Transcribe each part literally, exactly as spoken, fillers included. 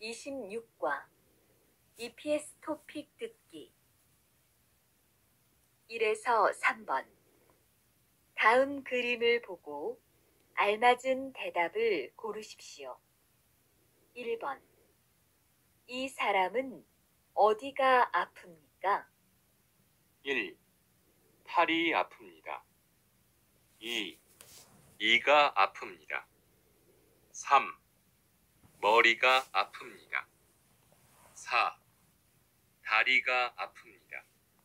이십육 과 이피에스 토픽 듣기 일에서 삼 번 다음 그림을 보고 알맞은 대답을 고르십시오. 일 번 이 사람은 어디가 아픕니까? 일. 팔이 아픕니다. 이. 이가 아픕니다. 삼. 머리가 아픕니다. 사. 다리가 아픕니다.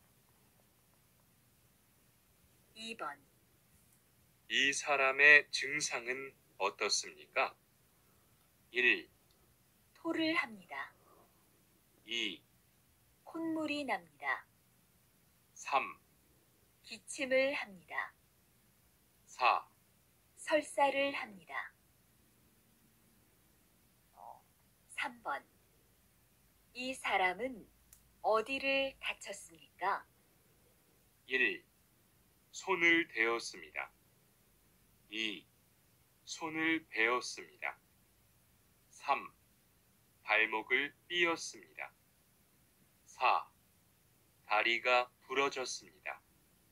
이 번 이 사람의 증상은 어떻습니까? 일. 토를 합니다. 이. 콧물이 납니다. 삼. 기침을 합니다. 사. 설사를 합니다. 삼 번 이 사람은 어디를 다쳤습니까? 일. 손을 대었습니다. 이. 손을 베었습니다. 삼. 발목을 삐었습니다. 사. 다리가 부러졌습니다.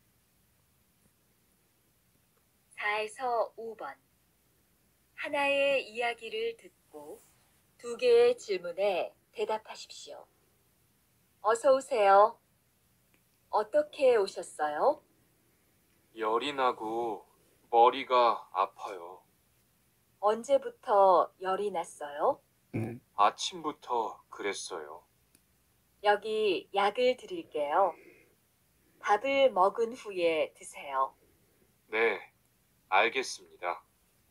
사에서 오 번 하나의 이야기를 듣고 두 개의 질문에 대답하십시오. 어서 오세요. 어떻게 오셨어요? 열이 나고 머리가 아파요. 언제부터 열이 났어요? 아침부터 그랬어요. 여기 약을 드릴게요. 밥을 먹은 후에 드세요. 네, 알겠습니다.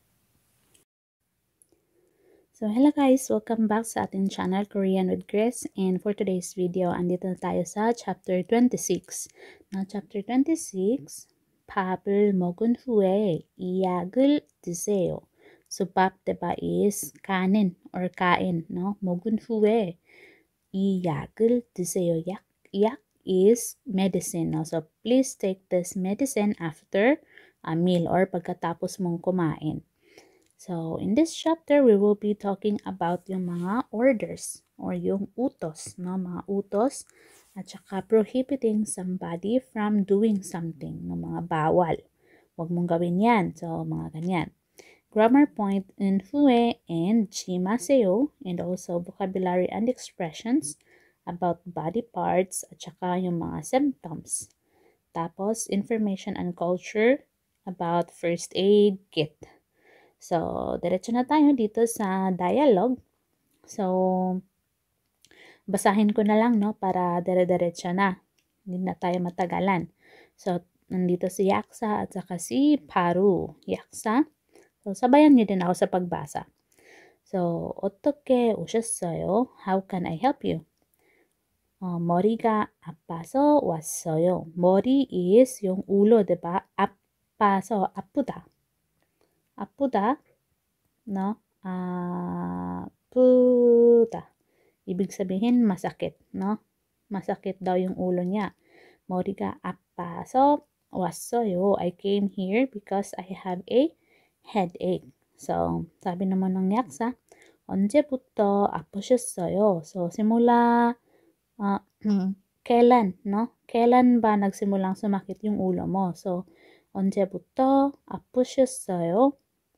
So hello guys, welcome back sa ating channel Korean with Grace, and for today's video andito na tayo sa chapter twenty-six. Now chapter twenty-six, 밥을 먹은 후에 약을 드세요. So 밥 diba is kanin or kain, no? 먹은 후에 이 약을 드세요. 약, 약 is medicine, no? So please take this medicine after a meal or pagkatapos mong kumain. So, in this chapter, we will be talking about yung mga orders or yung utos, no? Mga utos at saka prohibiting somebody from doing something, no? Mga bawal. Huwag mong gawin yan. So, mga ganyan. Grammar point in fue and shimaseo, and also vocabulary and expressions about body parts at saka yung mga symptoms. Tapos, information and culture about first aid kit. So, diretso na tayo dito sa dialogue. So, basahin ko na lang, no, para dire-diretso na. Hindi na tayo matagalan. So, nandito si Yaksa at saka si Paru. Yaksa. So, sabayan niyo din ako sa pagbasa. So, 어떻게 오셨어요? How can I help you? 어, 머리가 아파서 왔어요. 머리 is yung ulo, diba? 아파서, 아프다. 아프다, no? 아프다. Ibig sabihin, masakit, no? Masakit daw yung ulo niya. 머리가 아파서 왔어요. I came here because I have a headache. So, sabi naman ng yaksa, 언제부터 아프셨어요? So, simula, uh, kailan, no? Kailan ba nagsimulang sumakit yung ulo mo? So, 언제부터 아프셨어요?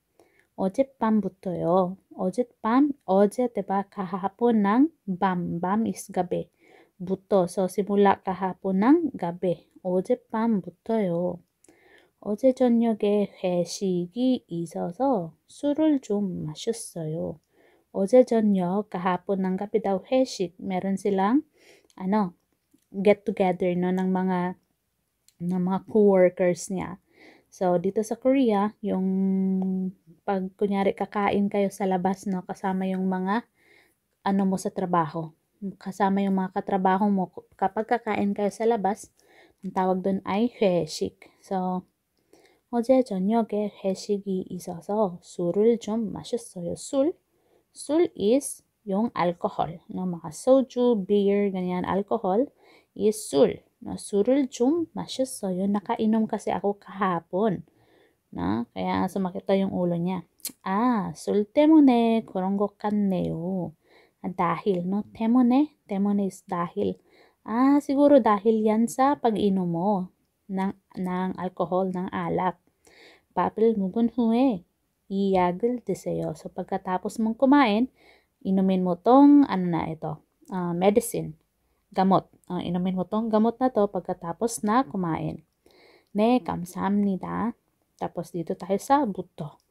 어젯밤부터요. 어젯밤, 어제 diba kahapon ng 밤. 밤 is gabi. 부터, so simula kahapon ng gabi. 어젯밤부터요. 어제 저녁에 회식이 있어서 술을 좀 마셨어요. 어제 저녁, kahapon ng gabi daw 회식. Meron silang, ano, get together, no, ng mga, ng mga co-workers niya. So, dito sa Korea, yung pag kunyari kakain kayo sa labas, no, kasama yung mga ano mo sa trabaho. Kasama yung mga katrabaho mo. Kapag kakain kayo sa labas, ang tawag doon ay 회식. So, 어제 저녁에 회식이 있어서 술을 좀 마셨어요. 술, 술 is yung alcohol, no, mga soju, beer, ganyan, alcohol is 술. No, 술을 좀 마셨어요. Nakainom kasi ako kahapon. Na, kaya sumakit daw yung ulo niya. 아, 술 때문에 그런 것 같네요. dahil, no? 때문에, 때문에 is dahil. Ah, siguro dahil yan sa pag-inom mo ng, ng alcohol, ng alak. 밥을 먹은 후에 이 약을 드세요. So, pagkatapos mong kumain, inumin mo tong, ano na ito, uh, medicine, gamot. Uh, inumin mo tong gamot na to pagkatapos na kumain. 네, 감사합니다. Tapos dito tayo sa buto.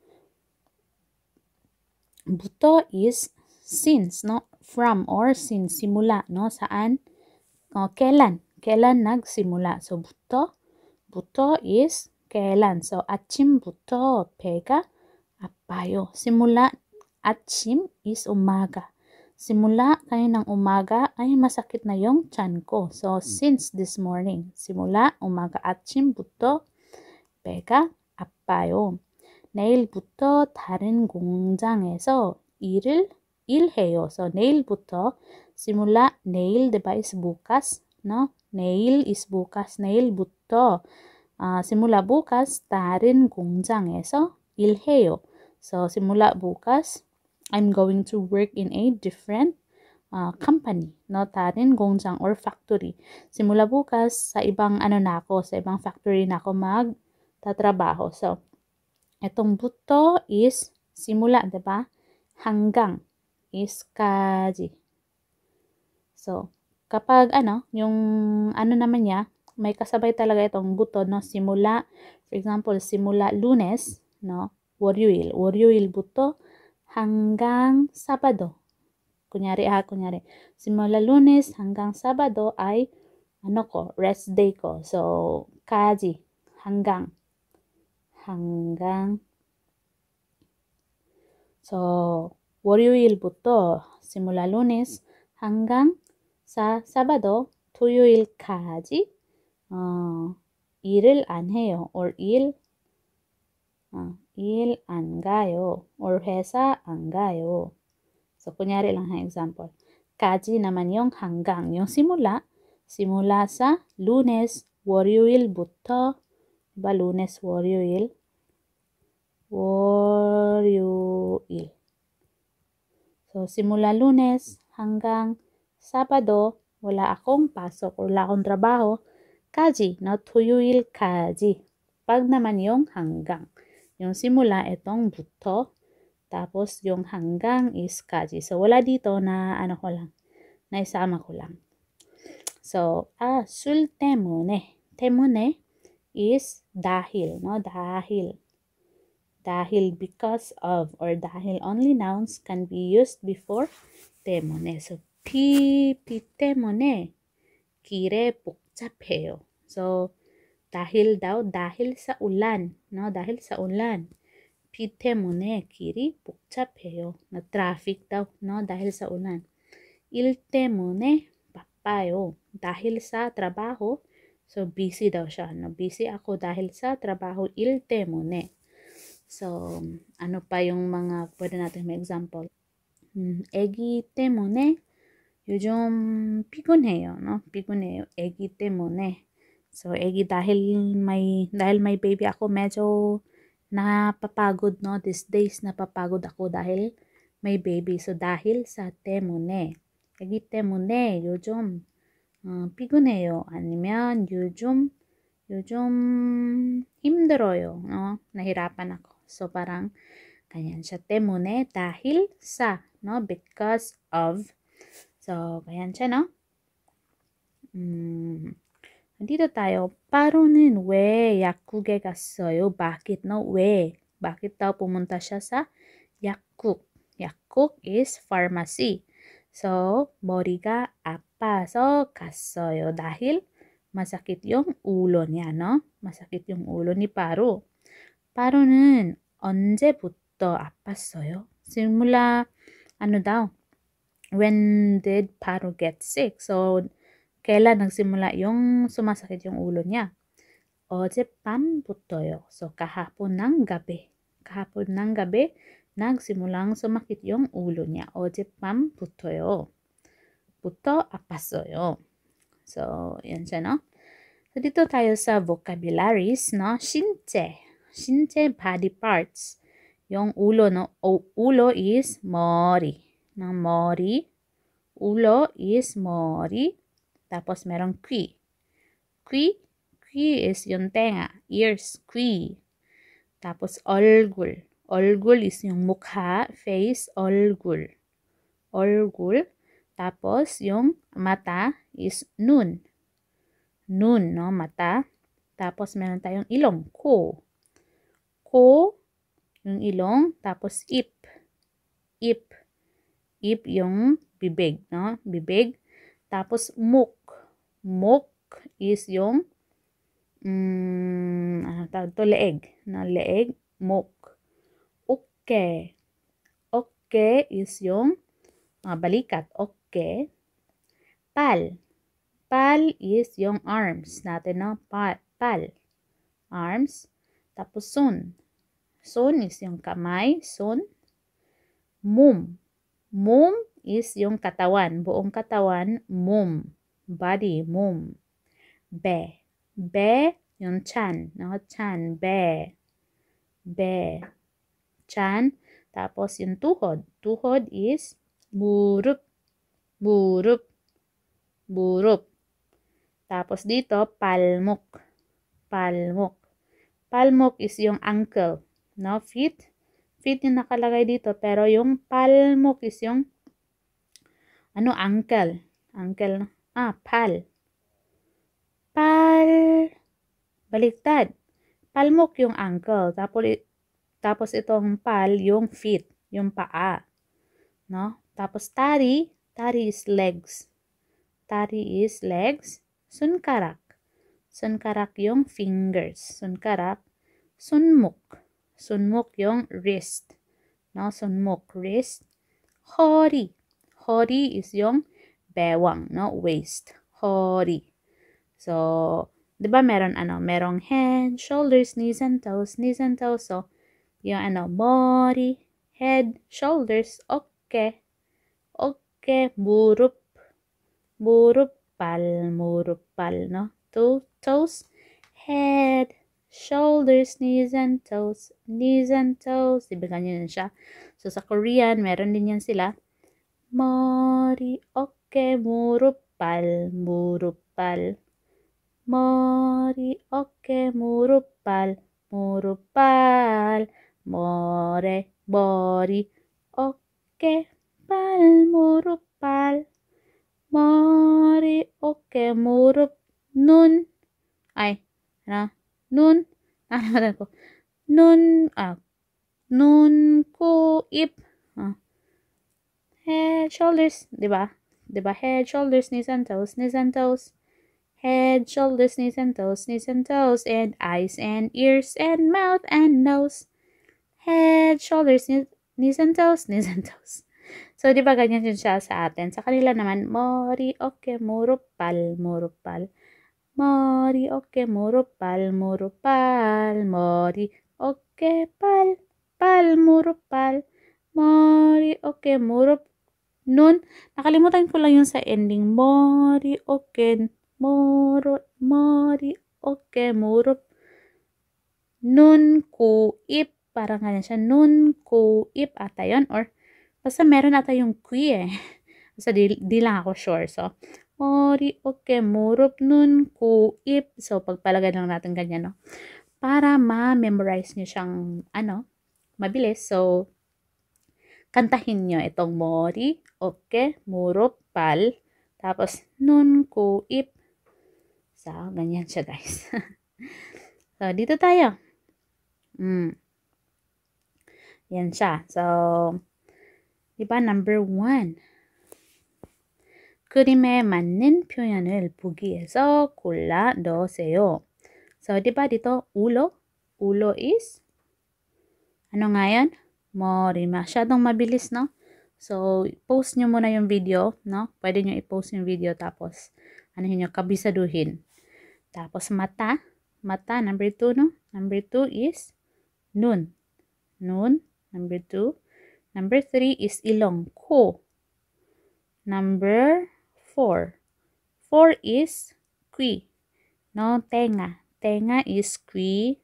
Buto is since, no? From or since, simula, no? Saan? Uh, kailan? Kailan nagsimula? So, buto. buto is kailan. So, 아침부터 배가 아파요. simula, 아침 is umaga. Simula kayo ng umaga ay masakit na yung tiyan ko. So, since this morning. simula umaga 아침부터 배가 아파요. 내일부터 다른 공장에서 일을 일해요. So, 내일부터 simula 내일 diba is bukas, no? 내일 is bukas. 내일부터 uh, simula bukas 다른 공장에서 일해요. So, simula bukas I'm going to work in a different uh, company, no? 다른 공장 or factory. Simula bukas sa ibang ano na ako, sa ibang factory na ako magtatrabaho. So, etong buto is simula, diba? Hanggang is 까지. So, kapag ano, yung ano naman niya, may kasabay talaga itong buto, no? Simula, for example, simula Lunes, no? 월요일, 월요일부터 hanggang Sabado. Kunyari ha, kunyari. Simula Lunes hanggang Sabado ay ano ko, rest day ko. So, 까지, hanggang. hanggang. So, 월요일부터 simula Lunes hanggang sa Sabado, 토요일까지 어, 일을 안 해요. or 일, 어, 일 안 가요. or 회사 안 가요. So, kunyari lang ang example. 까지 naman yung hanggang. Yung simula, simula sa Lunes, 월요일부터, diba Lunes, 월요일, 월요일. So, simula Lunes hanggang Sabado, wala akong pasok, wala akong trabaho, 까지, no? 토요일까지. Pag naman yung hanggang. Yung simula, itong buto. Tapos, yung hanggang is 까지. So, wala dito na ano ko lang. Naisama ko lang. So, ah, 술 때문에. 때문에 is dahil, no? Dahil. Dahil because of or dahil only nouns can be used before 때문에. So, 비, 비 때문에 길에 복잡해요. So, dahil daw, dahil sa ulan, no? Dahil sa ulan. 비 때문에 길이 복잡해요. Na traffic daw, no? Dahil sa ulan. 일 때문에 바빠요. Dahil sa trabaho, so busy daw siya, no? Busy ako dahil sa trabaho, 일 때문에. So, ano pa yung mga pwede natin may example? 음, 애기 때문에 요즘 피곤해요, no? 피곤해요. 애기 때문에. So, 애기 dahil may dahil may baby ako, medyo napapagod, no? These days napapagod ako dahil may baby. So, dahil sa 때문에. 애기 때문에 요즘 어, 피곤해요. 아니면 요즘 요즘 힘들어요, no? Nahirapan ako. So, parang ganyan siya. 때문에, dahil sa, no? Because of. So, ganyan siya, no? 음, dito tayo. 빠로는 왜 약국에 갔어요? Bakit, no? 왜? Bakit daw pumunta siya sa 약국? 약국 is pharmacy. So, 머리가 아파서 갔어요. dahil masakit yung ulo niya, no? Masakit yung ulo ni Paro. Paro는 언제부터 아팠어요? simula, ano daw? When did Paro get sick? So, kailan nagsimula yung sumasakit yung ulo niya? 어젯밤부터요. So, kahapon ng gabi. Kahapon ng gabi, nagsimulang sumakit yung ulo niya. 어젯밤부터요. 부터 아팠어요. So, yan siya, no? So, dito tayo sa vocabularies, no? 신체. 신체 body parts. Yung ulo, no? O, ulo is 머리. ng 머리. Ulo is mori. Tapos merong qui. Qui, qui is yung tenga. Ears, qui. Tapos 얼굴. 얼굴 is yung mukha, face, 얼굴. 얼굴. Tapos yung mata is 눈. 눈, no? Mata. Tapos meron tayong ilong, 코. 코, yung ilong. Tapos ip. Ip. Ip yung bibig, no? Bibig. Tapos muk. Muk is yung mm, ano tawag to? Leeg. No? Leeg. Muk. Uke. Uke is yung mga balikat. Uke. Pal. Pal is yung arms natin, no? Pal. Pal. Arms. Tapos sun. Sun is yung kamay. Sun. Mum. Mum is yung katawan. Buong katawan. Mum. Body. Mum. Be. Be, yung chan. No? Chan. Be. Be. Chan. Tapos yung tuhod. Tuhod is murup. Murup. Burup. Tapos dito, palmok. Palmok. Palmok is yung ankle. No? Feet. Feet yung nakalagay dito. Pero yung palmok is yung ano, ankle. Ankle. Ah, pal. Pal. Baliktad. Palmok yung ankle. Tapos, tapos itong pal yung feet. Yung paa. No? Tapos tari. Tari is legs. Tari is legs. Sunkarak. Sunkarak yung fingers. Sunkarak. Sunmuk. Sunmuk yung wrist. No? Sunmuk, wrist. Hori. Hori is yung bewang, no? Waist. Hori. So, di ba meron ano? Merong head, shoulders, knees and toes, knees and toes. So, yung ano, mori, head, shoulders, okay. Okay, murup. Murup, pal, murup, pal, no? Two toes, head, shoulders, knees and toes, knees and toes. Diba ganyan siya? So, sa Korean, meron din yan sila. Mori, okay, murup, pal, murup, pal. Mori, okay, murup, pal, murup, pal. More, mori, okay, pal, murup, pal. Mori, okay, murup, nun. Ay, ano? Nun. Nakalimutan ko. Nun, ah, nun, ko, ip. Ah. Head, shoulders, diba? Diba? Head, shoulders, knees and toes, knees and toes. Head, shoulders, knees and toes, knees and toes. And eyes and ears and mouth and nose. Head, shoulders, knees and toes, knees and toes. So, di ba ganyan yun siya sa atin? Sa kanila naman, mori, okay, murupal, murupal. Mori, okay, murupal, murupal. Mori, okay, pal, pal, murupal. Mori, okay, murup. Nun, nakalimutan ko lang yung sa ending. Mori, okay, moro, mori, okay, murup. Nun, ku, ip. Parang ganyan siya. Nun, ku, ip ata yun. Or, basta meron ata yung kui eh. Basta di, di lang ako sure. So, mori, okay, murup, nun, ku, ip. So, pagpalagay lang natin ganyan, no? Para ma-memorize nyo siyang, ano, mabilis. So, kantahin nyo itong mori, okay, murup, pal. Tapos, nun, ku, ip. So, ganyan siya, guys. So, dito tayo. Mm. Yan siya. So, diba, number one. 그림에 맞는 표현을 보기에서 골라 넣으세요. So, diba dito, ulo? Ulo is, ano nga yan? Mori. Masyadong mabilis, no? So, post nyo muna yung video, no? Pwede nyo i-post yung video, tapos, ano nyo, kabisaduhin. Tapos, mata. Mata, number two, no? Number two is, nun. Nun, number two. Number three is ilong, ko. Number four. Four is qui. No, tenga. Tenga is qui.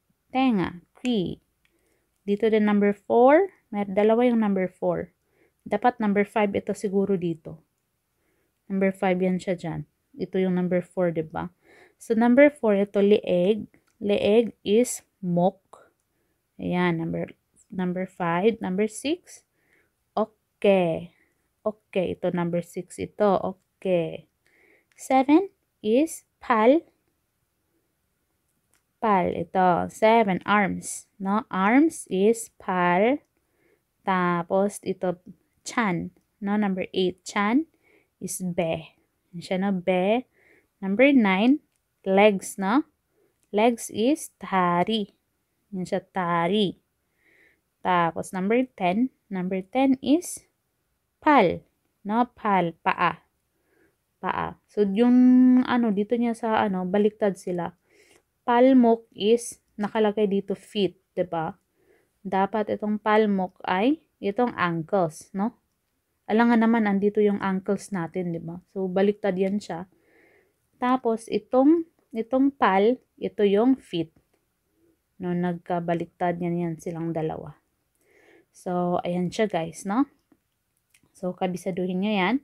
Tenga, qui. Dito din number four. May dalawa yung number four. Dapat number five ito siguro dito. Number five yan siya dyan. Ito yung number four, diba? So, number four, ito leeg. Leeg is mok. Ayan, number, number five. Number six, okay. Okay, ito number six ito. Okay. Seven is pal. Pal, ito. Seven, arms. No? Arms is pal. Tapos, ito, chan. No? Number eight, chan is be. Yan siya, no? Be. Number nine, legs, no? Legs is tari. Yan siya, tari. Tapos, number ten. Number ten is pal. No? Pal, paa. Paa. So, yung, ano, dito niya sa, ano, baliktad sila. Palmok is nakalagay dito feet, 'di ba? Dapat itong palmok ay itong ankles, no? Alangan naman andito yung ankles natin, 'di ba? So baliktad 'yan siya. Tapos itong itong pal, ito yung feet. No, nagkabaliktad yan yan silang dalawa. So ayan siya, guys, no? So kabisaduhin niyo 'yan.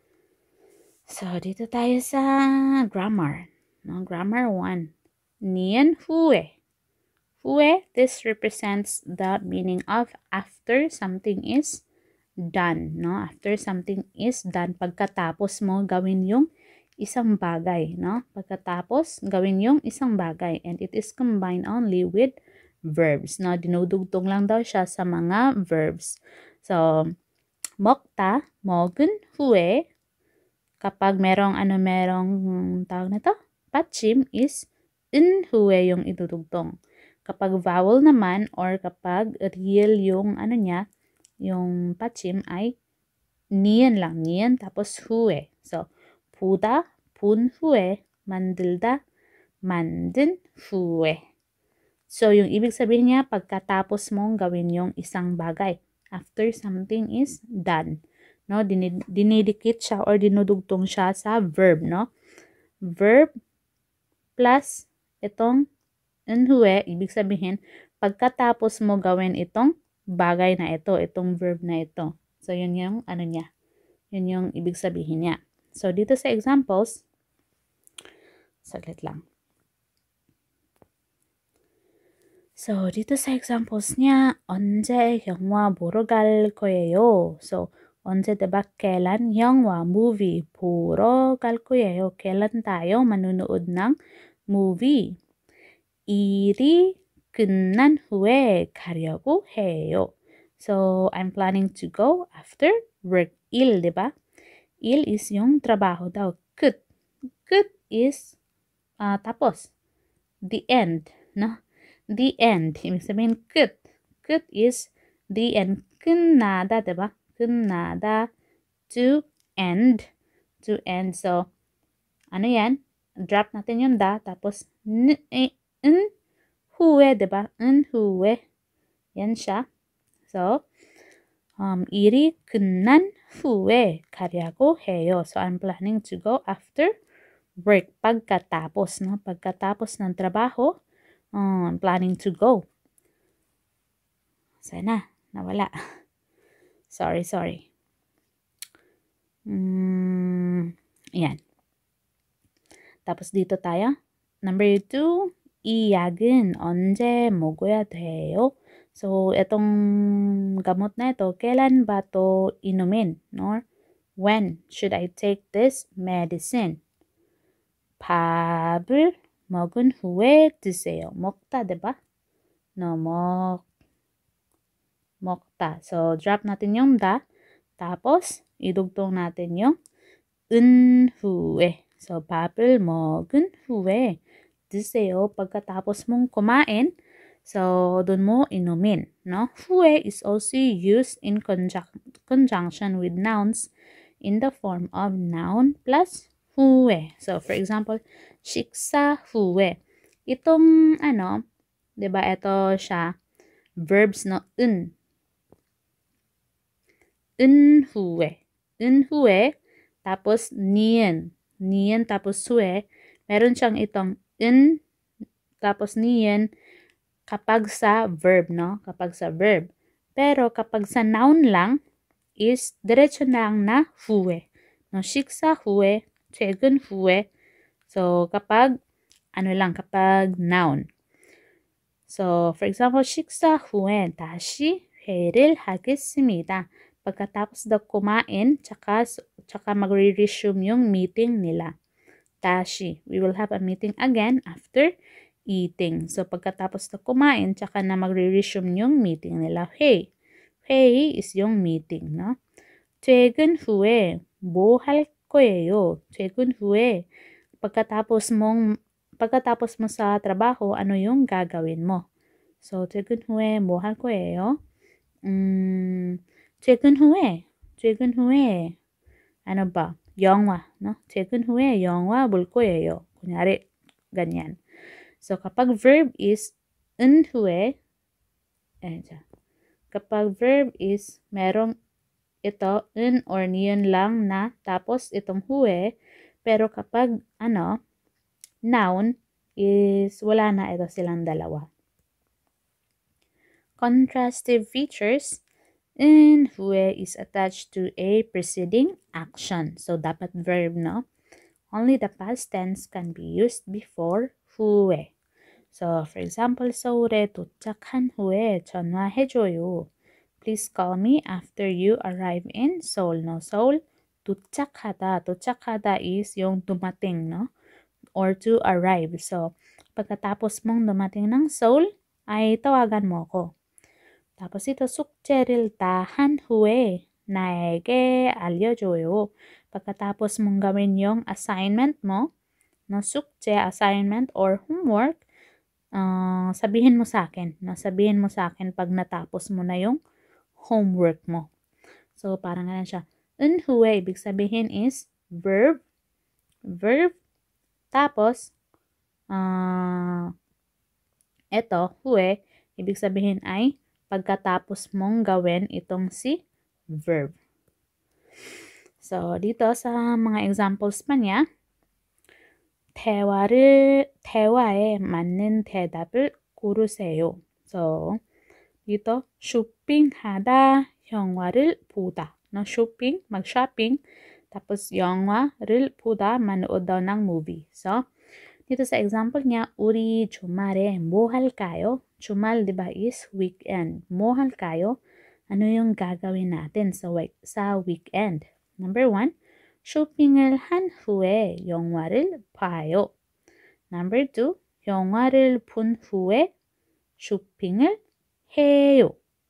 So dito tayo sa grammar, no? Grammar one. Nian hue. Hue, this represents the meaning of after something is done, no? After something is done, pagkatapos mo gawin yung isang bagay, no? Pagkatapos gawin yung isang bagay, and it is combined only with verbs, no? Dinudugtong lang daw siya sa mga verbs. So, 먹다, 먹은 후에, kapag merong ano merong tawag na to, 받침 is in huwe yung idudugtong. Kapag vowel naman or kapag real yung ano niya, yung 받침 ay niyan lang, niyan tapos huwe. So, 보다, 본 후에, 만들다, 만든 후에. So, yung ibig sabihin niya, pagkatapos mong gawin yung isang bagay. After something is done. No, dinid dinidikit siya or dinudugtong siya sa verb, no? Verb plus itong enhue, ibig sabihin, pagkatapos mo gawin itong bagay na ito, itong verb na ito. So, yun yung ano niya. Yun yung ibig sabihin niya. So, dito sa examples, saglit lang. So, dito sa examples niya, 언제 영화 보러 갈 거예요? So, 언제 diba? Kailan 영화, movie, 보러 갈 거예요? Kailan tayo manunood ng movie? 일이 끝난 후에 가려고 해요. So, I'm planning to go after work. Il, diba? Il is yung trabaho daw. 끝. 끝 is uh, tapos. The end, no? The end. Ibig sabihin, 끝. 끝 is the end. 끝나다, diba? 끝나다. To end. To end. So, ano yan? Drop natin yung da. Tapos, n, e, n, huwe, diba? N, huwe. Yan siya. So, um, 일이 끝난 후에 가려고 해요. So, I'm planning to go after work. Pagkatapos, no? Pagkatapos ng trabaho, um, I'm planning to go. Sana, nawala. Sorry, sorry. Mm, yan. Tapos dito tayo. Number two, 이 약은 언제 먹어야 돼요? So, itong gamot na ito, kailan ba ito inumin? No? When should I take this medicine? 밥을 먹은 후에 드세요. 먹다, diba? No, 먹, 먹다. So, drop natin yung da. Tapos, idugtong natin yung 은 후에. So, 밥을 먹은 후에 드세요. Pagkatapos mong kumain, so, dun mo inumin, no? 후에 is also used in conjunc conjunction with nouns in the form of noun plus 후에. So, for example, 식사 후에. Itong, ano, diba, ito siya, verbs, no? 은. 은 후에. 은 후에, tapos niyan. Niyan, tapos 후에. Meron siyang itong in, tapos niyan, kapag sa verb, no? Kapag sa verb. Pero kapag sa noun lang, is diretso lang na 후에. No, 식사 후에, 퇴근 후에. So, kapag, ano lang, kapag noun. So, for example, 식사 후에 다시 회의를 하겠습니다. Pagkatapos daw kumain, tsaka, tsaka magre-resume yung meeting nila. Dashi. We will have a meeting again after eating. So, pagkatapos daw kumain, tsaka na magre-resume yung meeting nila. Hey. Hey is yung meeting, no? 퇴근 후에 뭐 할 거예요? 퇴근 후에 pagkatapos mong pagkatapos mo sa trabaho, ano yung gagawin mo? So, 퇴근 후에 뭐 할 거예요? 음, 퇴근 후에, 퇴근 후에, ano ba? 영화, no? 퇴근 후에 영화 볼 거예요. kunyari, ganyan. So, kapag verb is 은 후에, eh, kapag verb is merong ito, 은 or niyon lang na, tapos itong huwe, pero kapag, ano, noun, is wala na ito silang dalawa. Contrastive features, 은 huwe is attached to a preceding action. So, dapat verb, no? Only the past tense can be used before huwe. So, for example, 서울에 도착한 후에 전화해줘요. Please call me after you arrive in Seoul. No, Seoul, 도착하다. 도착하다 is yung dumating, no? Or to arrive. So, pagkatapos mong dumating ng Seoul, ay tawagan mo ko. tapos ito, 숙제를 다 한 후에 나에게 알려줘요. Pagkatapos mong gawin yung assignment mo, no, 숙제, assignment, or homework, uh, sabihin mo sa akin. No, sabihin mo sa akin pag natapos mo na yung homework mo. So, parang ganun siya. 은 후에, ibig sabihin is verb, verb, tapos, uh, ito, huwe, ibig sabihin ay pagkatapos mong gawin itong si verb. So, dito sa mga examples pa niya, 대화를, 대화에 맞는 대답을 고르세요. So, dito, 쇼핑하다, 영화를 보다. No, shopping, mag-shopping, tapos 영화를 보다, manood daw ng movie. So, dito sa example niya, 우리 주말에 뭐 할까요? 주말, di ba, is weekend. 뭐 할까요? Ano yung gagawin natin sa, week, sa weekend? Number one, 쇼핑을 한 후에 영화를 봐요. Number two, 영화를 본 후에 쇼핑을 해요.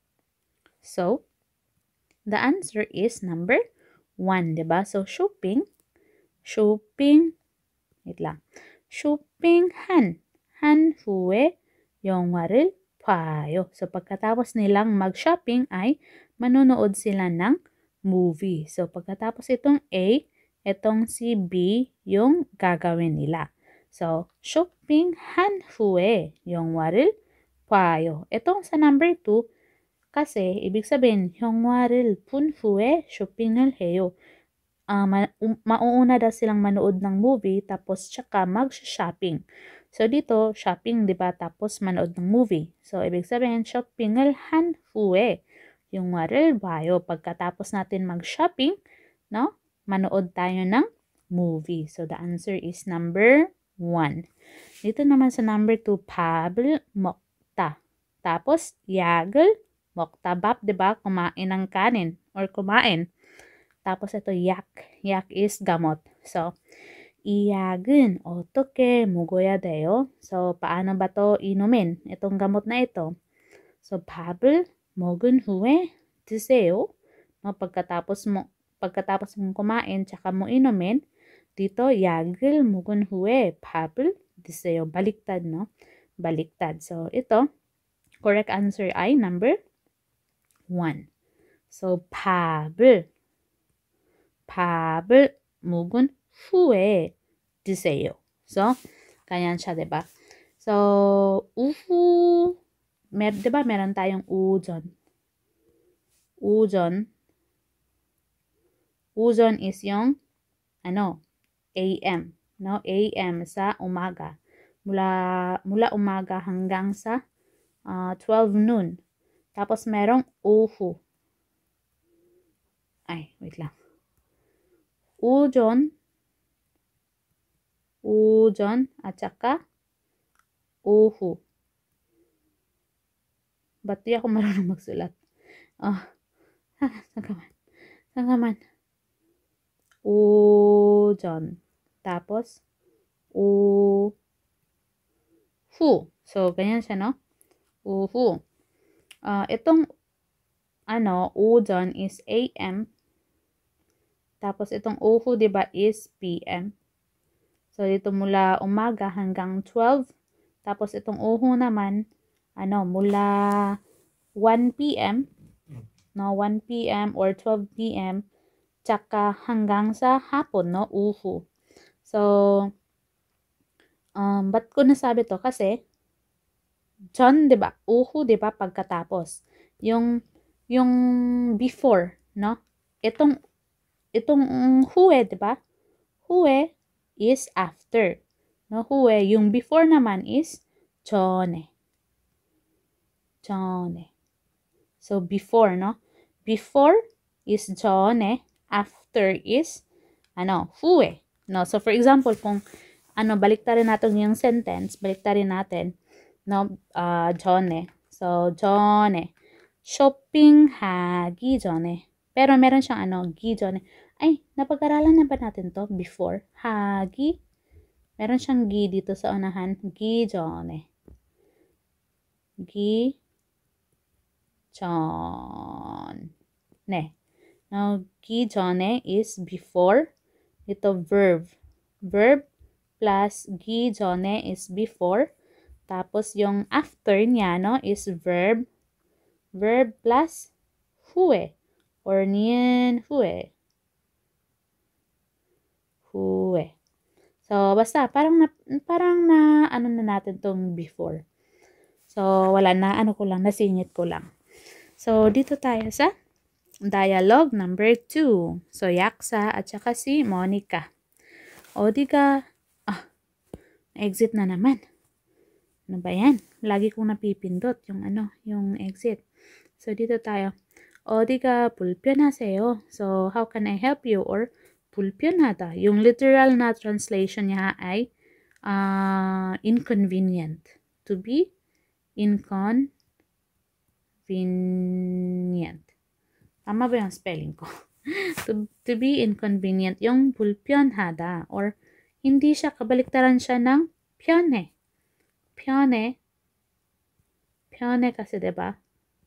So, the answer is number one, diba? So, shopping, shopping, wait lang. shopping 한, 한 후에 영화를 봐요. So, pagkatapos nilang mag-shopping ay manonood sila ng movie. So, pagkatapos itong A, itong si B yung gagawin nila. So, shopping 한 후에 영화를 봐요. Itong sa number two, kasi ibig sabihin, 영화를 본 후에 쇼핑을 해요. Uh, ma um, mauuna daw silang manood ng movie tapos tsaka mag-shopping. So, dito, shopping, di ba? Tapos manood ng movie. So, ibig sabihin, shopping을 한 후에 영화를 봐요. Pagkatapos natin mag-shopping, no? Manood tayo ng movie. So, the answer is number one. Dito naman sa number two, 밥을 먹다. Tapos, 약을 먹다. 밥, diba? Kumain ng kanin or kumain. Tapos, ito, 약. 약 is gamot. So, 이 약은 어떻게 먹어야 돼요? So, paano ba to inumin? Itong gamot na ito. So, 밥을 먹은 후에 드세요. No, pagkatapos mo pagkatapos mong kumain tsaka mo inumin, dito 약을 먹은 후에 밥을 드세요. Baliktad, no? Baliktad. So, ito, correct answer ay number one. So, 밥을 밥을 먹은 후에 드세요. So, ganyan siya, diba? So, uhu Mer, diba meron tayong 오전. 오전. 오전 is yung, ano, A M. No? A M sa umaga. Mula, mula umaga hanggang sa uh, twelve noon. Tapos merong 오후. ay, wait lang. 오전, 오전, at saka 오후. Ba't di ako marunong magsulat? Oh, sangkaman. Sangkaman. 오전. Tapos, 오후. So, ganyan siya, no? 오후. Uh, itong, ano, 오전 is A M. Tapos, itong 오후, diba, is P M. So, dito mula umaga hanggang twelve. Tapos, itong 오후 naman, ano, mula one P M, no, one P M or twelve P M, tsaka hanggang sa hapon, no, 오후. So, um, ba't ko nasabi to? Kasi, 전, diba? 오후, diba? Pagkatapos. Yung, yung before, no? Itong, itong 후에, diba? 후에 is after. No, 후에. Yung before naman is 전에. 전에. So, before, no? Before is 전에. After is, ano, 후에. No? So, for example, kung, ano, baliktarin natin yung sentence, baliktarin natin, no, uh, 전에. So, 전에. 쇼핑하기 전에. Pero meron siyang, ano, 기 전에. Ay, napag-aralan na ba natin to? Before. 하기. Meron siyang 기 dito sa unahan. 기 전에. 기 전에. Now, 기 전에 is before. Ito verb. Verb plus 기 전에 is before. Tapos yung after niya, no, is verb. Verb plus 후에. Or niyan 후에. 후에. So, basta, parang na, parang na, ano na natin tong before. So, wala na, ano ko lang, nasingit ko lang. So, dito tayo sa dialogue number two. So, Yaksa at saka si Monica. 어디가, ah, exit na naman. Ano ba yan? Lagi kong napipindot yung ano, yung exit. So, dito tayo. 어디가 불편하세요? So, how can I help you? Or, 불편하다. Yung literal na translation niya ay uh, inconvenient. To be inconvenient. Tama ba yung spelling ko? to, to be inconvenient. Yung 불편하다. Or, hindi siya, kabaliktaran siya ng 편해. 편해. 편해 kasi, diba?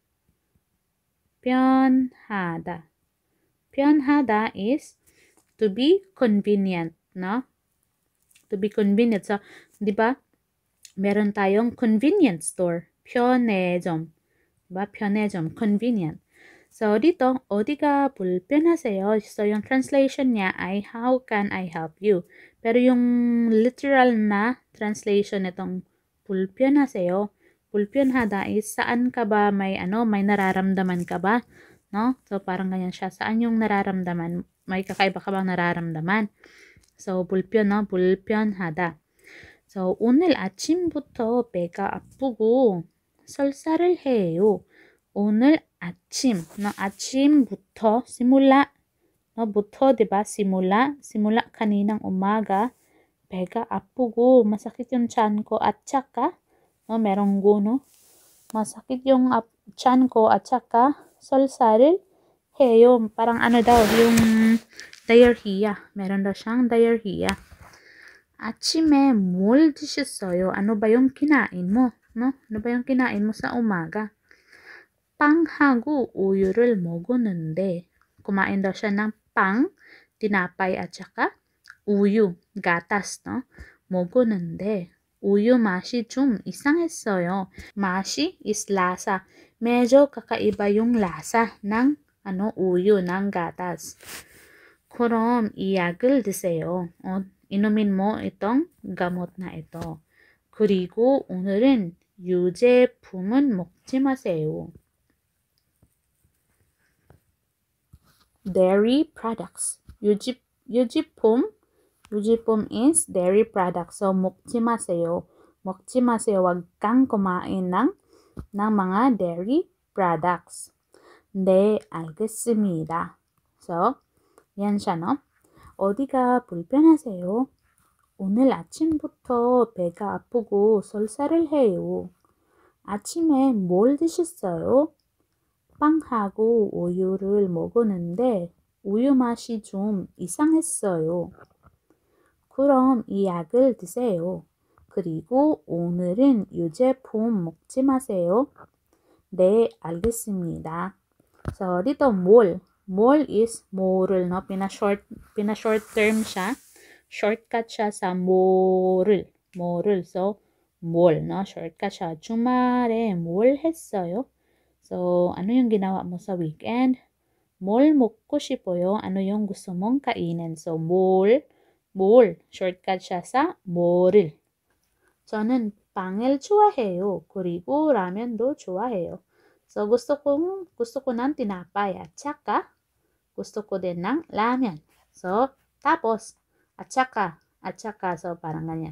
편하다. 편하다 is to be convenient, no? To be convenient. So, di ba? Meron tayong convenience store. 편의점. Diba? 편의점. Convenient. So, dito, 어디가 불편하세요? So, yung translation niya ay, how can I help you? Pero yung literal na translation nitong 불편하세요, 불편하다 is, saan ka ba may, ano, may nararamdaman ka ba? No? So, parang ganyan siya. Saan yung nararamdaman? May kakaiba ka bang nararamdaman? So, 불편, no? 불편하다. So, 오늘 아침부터 배가 아프고 설사를 해요. 오늘 아침, no? 아침부터, simula, no? 부터, diba? Simula, simula kaninang umaga, 배가 아프고, masakit yung tiyan ko, at saka, no? Merong go, no? Masakit yung tiyan ko, at saka, 설사를 해요. Parang ano daw, yung diarrhea. Meron daw siyang diarrhea. 아침에 뭘 드셨어요? Ano ba yung kinain mo? No? Ano ba yung kinain mo sa umaga? 빵하고 우유를 먹었는데. Kumain daw siya ng 빵, tinapay at saka 우유, gatas, no? 먹었는데. 우유 맛이 좀 이상했어요. 맛이 is lasa. Medyo kakaiba yung lasa ng ano, 우유, ng gatas. 그럼 이 약을 드세요. 어, 이누민 mo itong gamot na ito. 그리고 오늘은 유제품은 먹지 마세요. Dairy products. 유지, 유지품, 유지품 is dairy products. So, 먹지 마세요. 먹지 마세요. Wag kang kumain ng, ng mga dairy products. 네, 알겠습니다. So, yan siya, no? 어디가 불편하세요? 오늘 아침부터 배가 아프고 설사를 해요. 아침에 뭘 드셨어요? 빵하고 우유를 먹었는데 우유 맛이 좀 이상했어요. 그럼 이 약을 드세요. 그리고 오늘은 유제품 먹지 마세요. 네, 알겠습니다. So, dito, mol. Mol is moral, no? Pina-short, pina-short term siya. Shortcut siya sa moral. Moral. So, mol, no? Shortcut siya. 주말에 뭘 했어요? So, ano yung ginawa mo sa weekend? 뭘 먹고 싶어요? Ano yung gusto mong kainin? So, 뭘, 뭘. Shortcut siya sa 뭐를. 저는 빵을 좋아해요. 그리고 라면도 좋아해요. So, gusto ko, gusto ko ng tinapay at saka gusto ko din ng ramen. So, tapos, at saka, at saka. So, parang ganyan.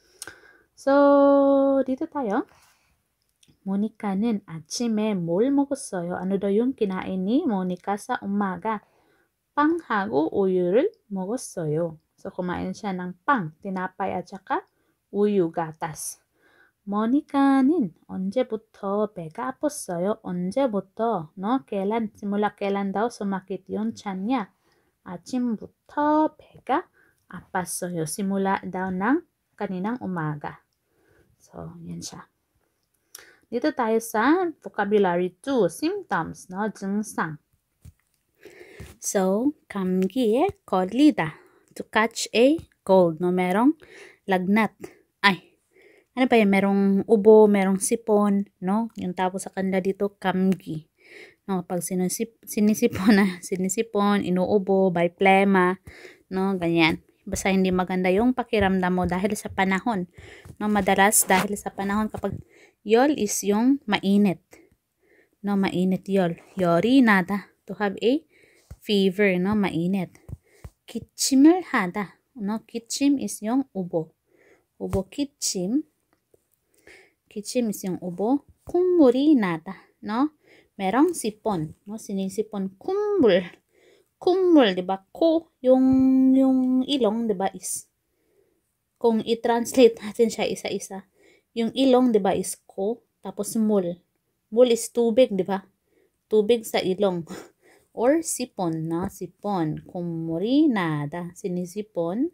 So, dito tayo. Monika는 아침에 뭘 먹었어요? Ano daw yung kinain ni Monica sa umaga? 빵하고 우유를 먹었어요. So, kumain siya ng 빵, tinapay at saka 우유, gatas. 모니카는 언제부터 배가 아팠어요? 언제부터? No? Kailan? Simula kailan daw sumakit yung tiyan niya? 아침부터 배가 아팠어요. Simula daw ng kaninang umaga. So, yan siya. Dito tayo sa vocabulary two, symptoms, no? 증상. So, 감기에 걸리다. To catch a cold, no? Merong lagnat. Ay, ano pa yun? Merong ubo, merong sipon, no? Yung tapos sa kanila dito, kamgi. No, pag sinisip, sinisipon na, sinisipon, inuubo, by plema, no? Ganyan. Basta hindi maganda yung pakiramdam mo dahil sa panahon. No, madalas dahil sa panahon kapag yol is yung mainit. No, mainit yol. Yori nada. To have a fever, no? Mainit. 기침을 하다. No, 기침 is yung ubo. ubo 기침. 기침 is yung ubo. 콧물이 나다. No? Merong sipon. No? Sinisipon. 콧물. 콧물, di ba? Ko, yung, yung ilong, di ba, is, kung i-translate natin siya isa-isa, yung ilong, di ba, is ko, tapos mul. Mul is tubig, di ba? Tubig sa ilong. Or sipon, no? Sipon. 콧물이 나다. Sinisipon.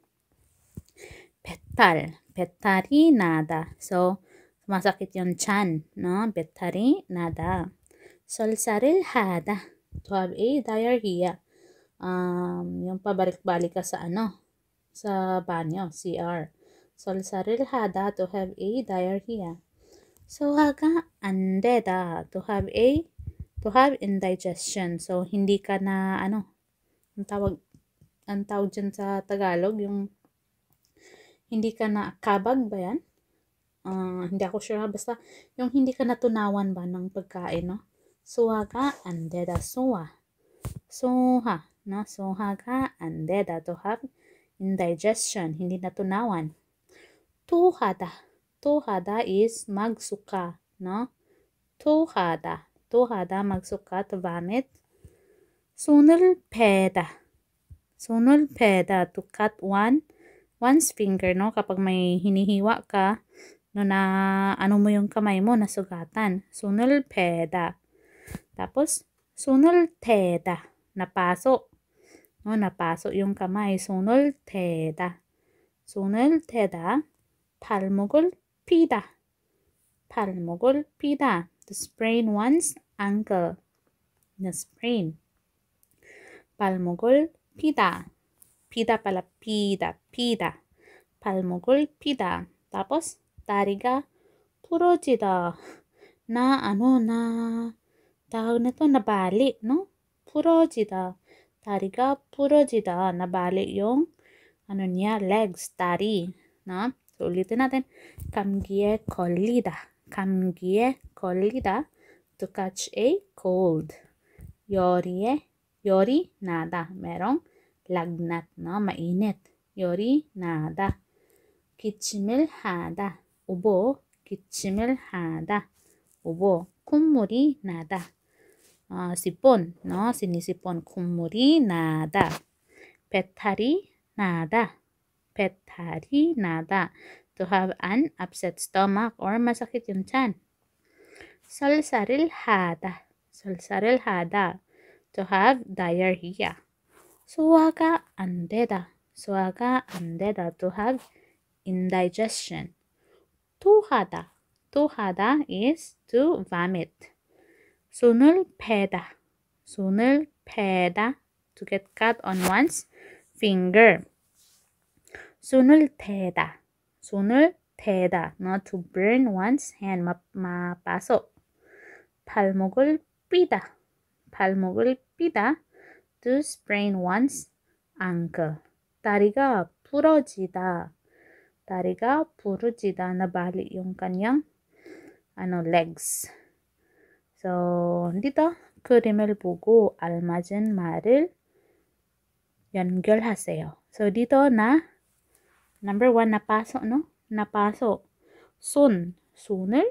배탈. 배탈이 나다. So, masakit yung tiyan, no? 배탈이 나다. 설사를 하다. To have a diarrhea. Um, yung pabalik-balik ka sa ano? Sa banyo, C R. 설사를 하다. To have a diarrhea. 소화가 안 되다. To have a to have indigestion. So, hindi ka na, ano, ang tawag, ang tawag dyan sa Tagalog, yung, hindi ka na, kabag ba yan? Uh, hindi ako sure, basta, yung hindi ka natunawan ba ng pagkain, no? 소화가 안 되다. 소화. 소화, no? 소화가 안 되다. To have indigestion. hindi natunawan. 토하다. 토하다 is magsuka, no? 토하다. 토하다, magsuka, to vomit. 손을 베다. 손을 베다, to cut one, one's finger, no? Kapag may hinihiwa ka, no, na ano mo yung kamay mo, nasugatan. 손을 베다. Tapos, 손을 대다. Napaso. No, napaso yung kamay. 손을 대다. 손을 대다. 발목을 피다. 발목을 피다. To sprain one's ankle. Na sprain. 발목을 피다. 피다 pala, 피다, 피다. 발목을 피다. Tapos, 다리가 부러지다. Na, ano, na, tawag na to, nabali, no? 부러지다. 다리가 부러지다. Nabali yung, ano niya, legs, 다리. No? So, ulitin natin. 감기에 걸리다. 감기에 걸리다. To catch a cold. 열이에, 열이 나다. merong lagnat, no? Mainit. 열이 나다. 기침을 하다. 우보. 기침을 하다. 우보. 콧물이 나다. uh, sipon, no? Sinisipon. 콧물이 나다. 배탈이 나다. 배탈이 나다. To have an upset stomach or masakit yung tiyan. 설사를 하다. 설사를 하다. To have diarrhea. 소화가 안 되다. 소화가 안 되다. To have indigestion. 토하다. 토하다 is to vomit. 손을 패다. 손을 패다. To get cut on one's finger. 손을 대다. 손을 대다. Not to burn one's hand. 마, 마paso. 발목을 삐다. 발목을 삐다. To sprain one's ankle. 다리가 부러지다. 다리가 부러지다. Nabali yung kanyang ano, legs. So, dito, 그림을 보고 알맞은 말을 연결하세요. So, dito na, number one, napaso, no? Napaso. 손, 손을,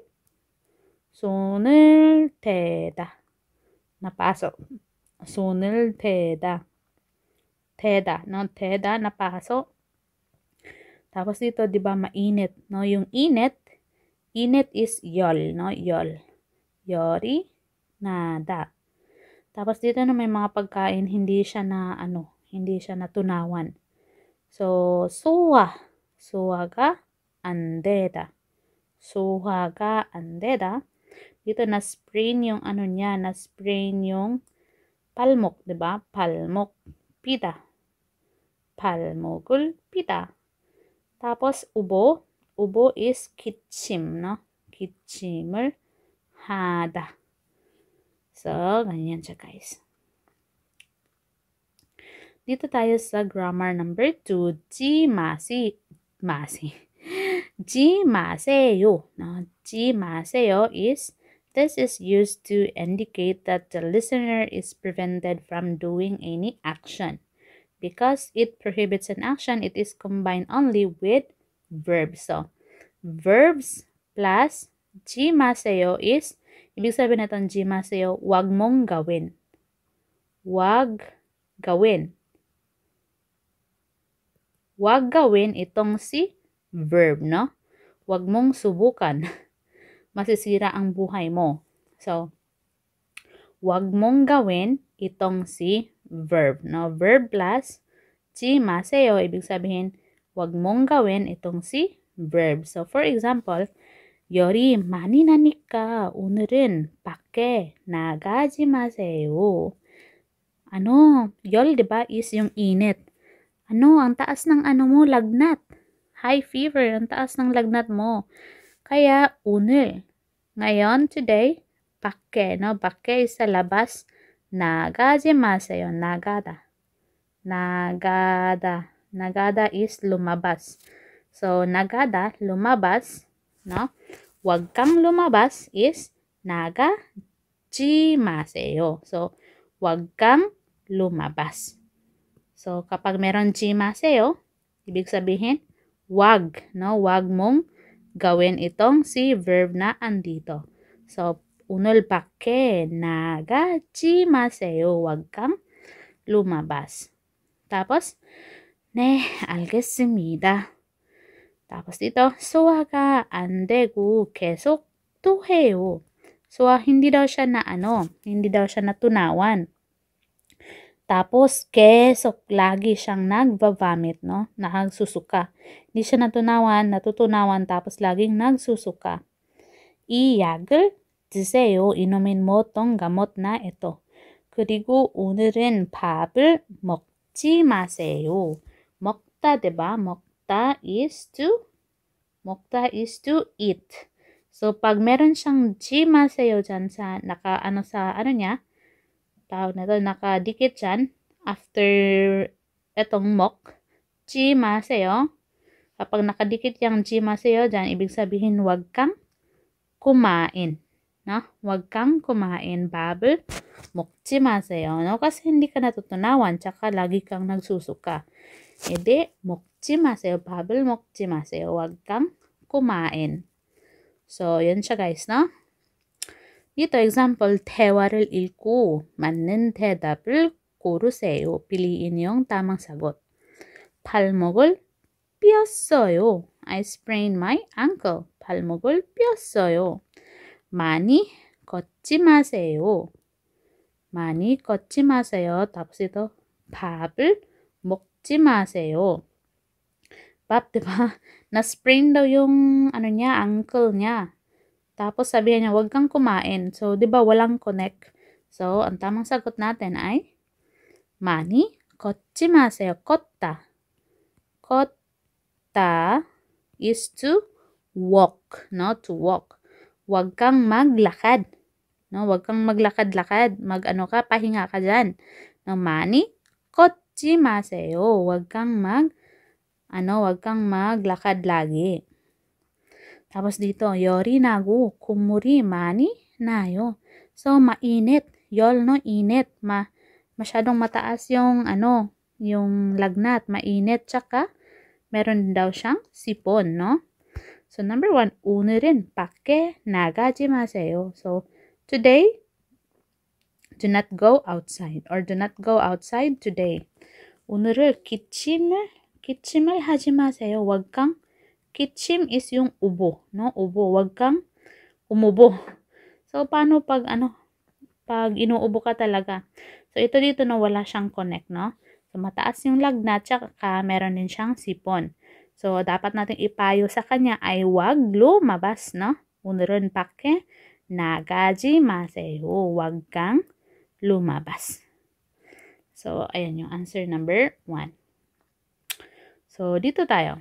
손을 대다. 나빠서. 손을 대다. 대다. No? 대다, napaso. Tapos dito, di ba, mainit. No? Yung init, init is yol. No? Yol. Yori, nada. Tapos dito na may mga pagkain, hindi siya na, ano, hindi siya natunawan. So, 소화. 소화가 안 되다. 소화가 안 되다. Dito na sprain yung ano niya, na sprain yung palmok, di ba? Palmok, pida. pal목을 삐다. Tapos ubo, ubo is 기침, no? 기침을 하다. So, ganyan siya, guys. Dito tayo sa grammar number two. 지 마시, 마시. 지 마세요. No? 지 마세요 is, this is used to indicate that the listener is prevented from doing any action. Because it prohibits an action, it is combined only with verbs. So, verbs plus 지 마세요 is, ibig sabihin natin 지 마세요, wag mong gawin. Wag gawin. Wag gawin itong si verb, no? Wag mong subukan. Masisira ang buhay mo. So, wag mong gawin itong si verb, no? Verb plus 지 마세요, ibig sabihin, wag mong gawin itong si verb. So, for example, 열이 많이 나니까 오늘은 밖에 나가지 마세요. Ano, 열, diba, is yung init. Ano, ang taas ng ano mo, lagnat. High fever, ang taas ng lagnat mo. Kaya, 오늘, ngayon, today, 밖에, no? 밖에 is sa labas. 나가지 마세요. 나가다. 나가다. 나가다 is lumabas. So, 나가다, lumabas, no? Wag kang lumabas is 나가지 마세요. So, wag kang lumabas. So, kapag meron 지 마세요, ibig sabihin, wag, no? Wag mong gawin itong si verb na andito. So, 오늘 밖에 나가지 마세요. wag kang lumabas. Tapos, 네, 알겠습니다. tapos dito, 소화가 안 되고 계속 또 해요. 소화, hindi daw siya na ano, hindi daw siya natunawan. Tapos, 계속, lagi siyang nagva-vomit, no? Nagsusuka. Hindi siya natunawan, natutunawan, tapos laging nagsusuka. 이 약을 드세요. 이놈인 mo tong gamot na ito. 그리고 오늘은 밥을 먹지 마세요. 먹다, diba? 먹다 is to, 먹다 is to eat. So, pag meron siyang 지 마세요 dyan sa, naka, ano sa, ano niya, tawag na to, nakadikit dyan, after etong mok, 지 마세요. Kapag nakadikit yung 지 마세요 dyan, ibig sabihin, wag kang kumain. No? Wag kang kumain. 밥을 먹지 마세요. No? Kasi hindi ka natutunawan, tsaka lagi kang nagsusuka. Hindi, 먹지 마세요. 밥을 먹지 마세요. Wag kang kumain. So, yun siya, guys, no? dito example, 대화를 읽고 맞는 대답을 고르세요. piliin yung tamang sagot. 발목을 삐었어요. I sprained my ankle. 발목을 삐었어요. 많이 걷지 마세요. 많이 걷지 마세요. tapos ito, 밥을 먹지 ma세요. Pap, diba? Na-sprain daw yung ano niya, ankle niya. Tapos sabihan niya, wag kang kumain. So, diba, walang connect. So, ang tamang sagot natin ay 많이 걷지 마세요. 걷다. 걷다 is to walk, no? To walk. Wag kang maglakad. No, wag kang maglakad-lakad. Mag-ano ka, pahinga ka dyan. No, 많이 걷지 마세요. Wag kang mag ano, wag kang maglakad lagi. Tapos dito, 열이 나고 국물이 많이 나요. So, mainit. Yol, no? Init. Ma masyadong mataas yung, ano, yung lagnat. Mainit. Tsaka, meron daw siyang sipon, no? So, number one, 오늘은 밖에 나가지 마세요. So, today, do not go outside. Or do not go outside today. 오늘을 기침을 기침을 하지 마세요. wag kang, 기침 is yung ubo, no? Ubo, wag kang umubo. So, paano pag, ano, pag inuubo ka talaga? So, ito dito na wala siyang connect, no? So, mataas yung lagnat, tsaka meron din siyang sipon. So, dapat natin ipayo sa kanya ay wag lumabas, no? 오늘은 밖에 나가지 마세요. wag kang lumabas. So, ayan yung answer number one. So, dito tayo.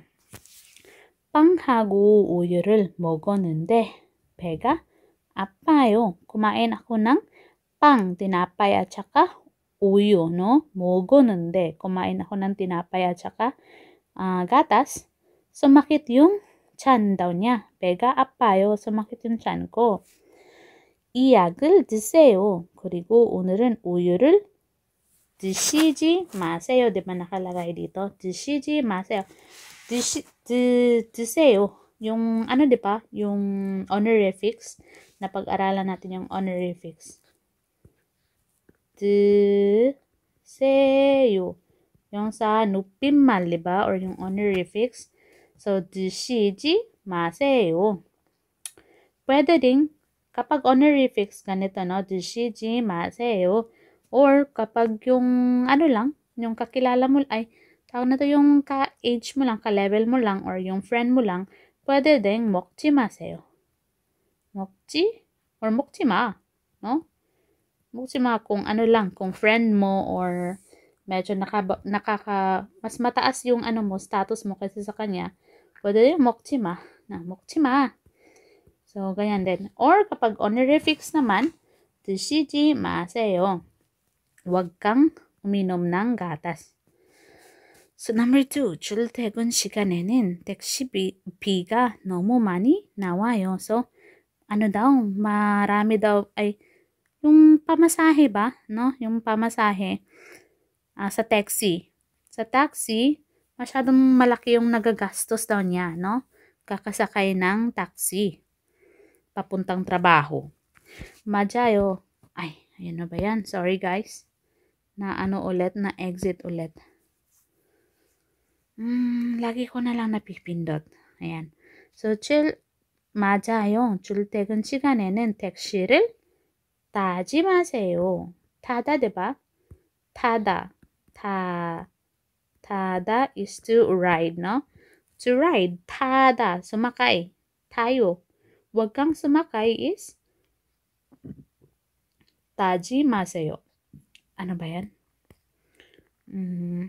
빵하고 우유를 먹었는데 배가 아파요. kumain ako ng 빵, tinapay at saka uyo, no? 먹었는데, kumain ako ng tinapay at saka uh, gatas. Sumakit yung tiyan daw niya. 배가 아파요. sumakit yung tiyan ko. 이 약을 드세요. 그리고 오늘은 우유를 드시지 마세요. Diba nakalagay dito? 드시지 마세요. 드시, 드, 드세요. Yung, ano diba? Yung honorifics. Napag-aralan natin yung honorifics. 드세요. Yung sa 높임말, diba? Or yung honorifics. So, 드시지 마세요. Pwede ding, kapag honorifics, ganito, no? 드시지 마세요. Or kapag yung ano lang, yung kakilala mo, ay tawag na to yung ka-age mo lang, ka-level mo lang, or yung friend mo lang, pwede ding 먹지 마세요. 먹지? Or 먹지 마. No? 먹지 마 kung ano lang, kung friend mo or medyo naka, nakaka, mas mataas yung ano mo, status mo kasi sa kanya, pwede ding 먹지 마. Na, 먹지 마. So, ganyan din. Or kapag honorifics naman, 드시지 마세요. wag kang uminom ng gatas. So, number two, 출퇴근 시간에는 택시비가 너무 많이 나와요. So, ano daw, marami daw, ay, yung pamasahe ba, no? Yung pamasahe uh, sa taxi. Sa taxi, masyadong malaki yung nagagastos daw niya, no? Kakasakay ng taxi. Papuntang trabaho. 맞아요. Ay, ayun na ba yan? Sorry guys. Na ano ulit, na exit ulit. Hmm, lagi ko na lang napipindot. Ayan. So, 출, 맞아요. 출퇴근 시간에는 택시를 타지 마세요. 타다, diba? 타다. 타, 타다 is to ride, no? To ride. 타다. Sumakay. Tayo. Wag kang sumakay is 타지 마세요. Ano ba yan? Mm.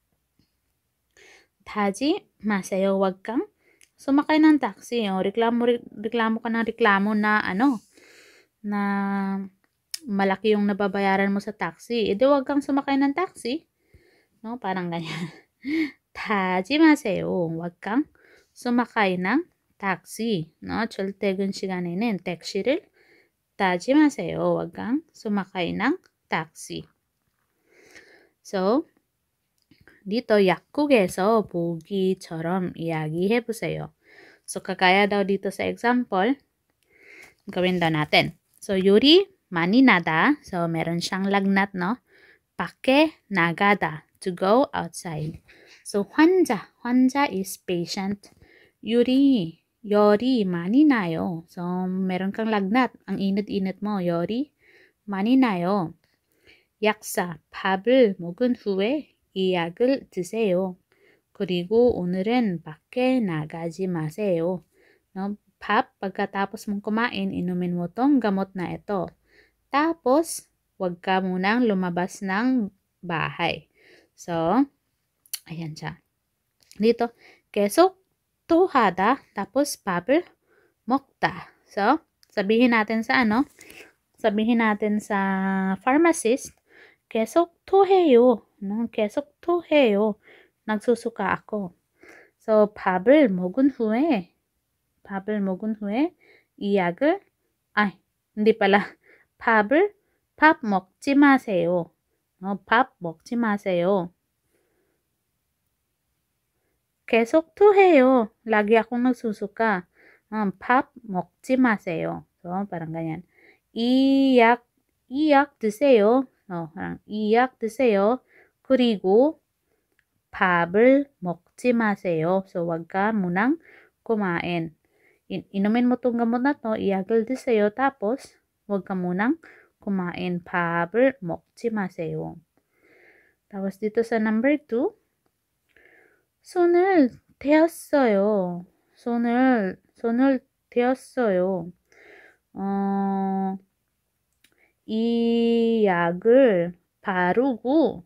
타지 마세요. Wag kang sumakay ng taxi. O, reklamo, reklamo ka ng reklamo na ano, na malaki yung nababayaran mo sa taxi. E di wag kang sumakay ng taxi. No? Parang ganyan. 타지 마세요. wag kang sumakay ng taxi. No? 출퇴근 시간에는 택시를 타지 마세요. wag kang sumakay ng taxi. So, dito 약국에서 보기처럼 이야기해보세요. So, kagaya daw dito sa example, gawin daw natin. So, Yuri, 많이 나다. So, meron siyang lagnat, no? 밖에 나가다, to go outside. So, 환자, 환자 is patient. Yuri, 열이 많이 나요. So, meron kang lagnat. Ang init-init mo, 열이 많이 나요. 약사, 밥을 먹은 후에 이 약을 드세요. 그리고 오늘은 밖에 나가지 마세요. No? Pap, pagkatapos mong kumain, inumin mo tong gamot na ito. Tapos, wag ka munang lumabas ng bahay. So, ayan siya. Dito, 계속 토하다, tapos 밥을 먹다. So, sabihin natin sa ano? Sabihin natin sa pharmacist, 계속 토해요. No? 계속 토해요. nagsusuka ako. So, 밥을 먹은 후에, 밥을 먹은 후에, 이 약을, ay, hindi pala, 밥을, 밥 먹지 마세요. No, 밥 먹지 마세요. 계속 토해요. Lagi akong nagsusuka. Um, 밥 먹지 마세요. So, parang ganyan. 이 약, 이 약 드세요. No, parang 이 약 드세요. 그리고 밥을 먹지 마세요. So, wag ka munang kumain. In inumin mo tong gamot na to, iyagil 드세요. Tapos, wag ka munang kumain. 밥을 먹지 마세요. tapos, dito sa number two, 손을 대었어요. 손을, 손을 대었어요. 어, 이 약을 바르고,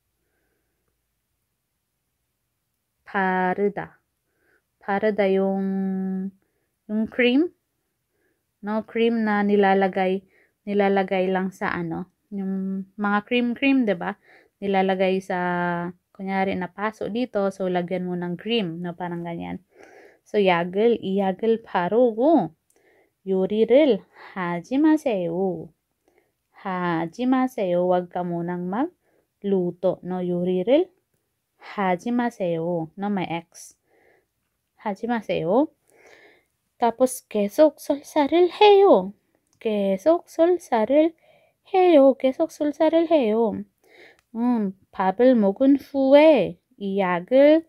바르다. 바르다 yung, yung cream. No, cream na nilalagay, nilalagay lang sa ano. Yung mga cream-cream, diba? Nilalagay sa, kunyari, na paso dito. So, lagyan mo ng cream. No, parang ganyan. So, 약을, 이 약을 바르고, 요리를 하지 마세요. 하지 마세요. wag ka munang magluto. No, 요리를 하지 마세요. No, may X. 하지 마세요. tapos 계속 설사를 해요. 계속 설사를 해요. 계속 설사를 해요. 음, 밥을 먹은 후에 이 약을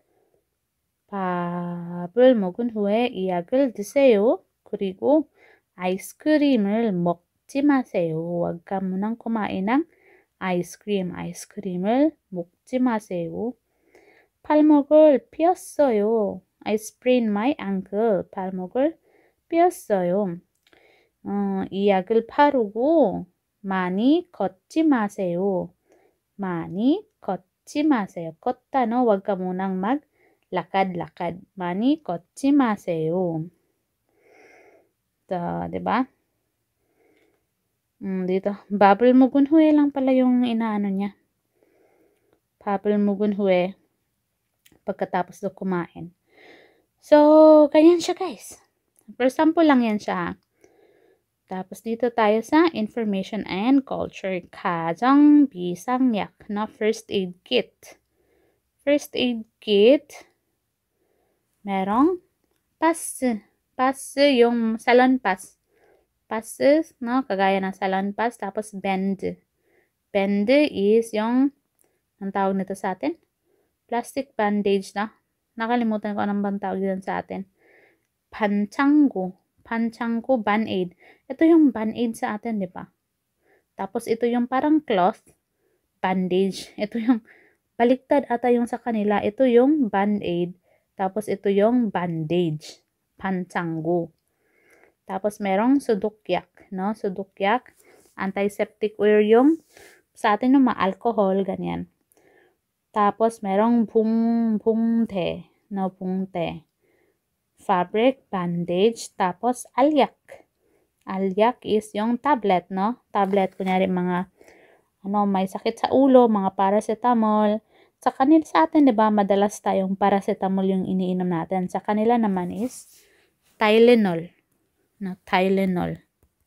밥을 먹은 후에 이 약을 드세요. 그리고 아이스크림을 먹지 마세요. wag ka munang kumain ng ice cream. 아이스크림을 먹지 마세요. 팔목을 삐었어요. I sprained my ankle. 발목을 삐었어요. 어, 이 약을 바르고 많이 걷지 마세요. 많이 걷지 마세요. 걷다, no? wag ka munang maglakad-lakad. 많이 걷지 마세요. ito, diba? Mm, dito. 밥을 먹은 후에 lang pala yung inaano niya. 밥을 먹은 후에. Pagkatapos na kumain. So, ganyan siya, guys. For example lang yan siya. tapos dito tayo sa information and culture. 가정 비상약, no? First aid kit. First aid kit. merong pass. Pass yung salon pass. Pass, no? Kagaya ng salon pass. Tapos band. Band is yung, ang tawag nito sa atin? Plastic bandage, na. Nakalimutan ko anong bang tawag dyan sa atin. 반창고. 반창고, band-aid. Ito yung band-aid sa atin, di ba? Tapos ito yung parang cloth, bandage. Ito yung baliktad ata yung sa kanila. Ito yung band-aid. Tapos ito yung bandage. 반창고. Tapos merong sudukyak, no? Sudukyak. Antiseptic wear yung sa atin yung ma-alcohol, ganyan. tapos merong bung bungte, no, bungte. Fabric bandage, tapos alyak. Alyak is yung tablet, no? Tablet, kunyari mga ano, may sakit sa ulo, mga paracetamol. Sa kanila, sa atin, di ba, madalas tayong paracetamol yung iniinom natin. Sa kanila naman is Tylenol. No, Tylenol.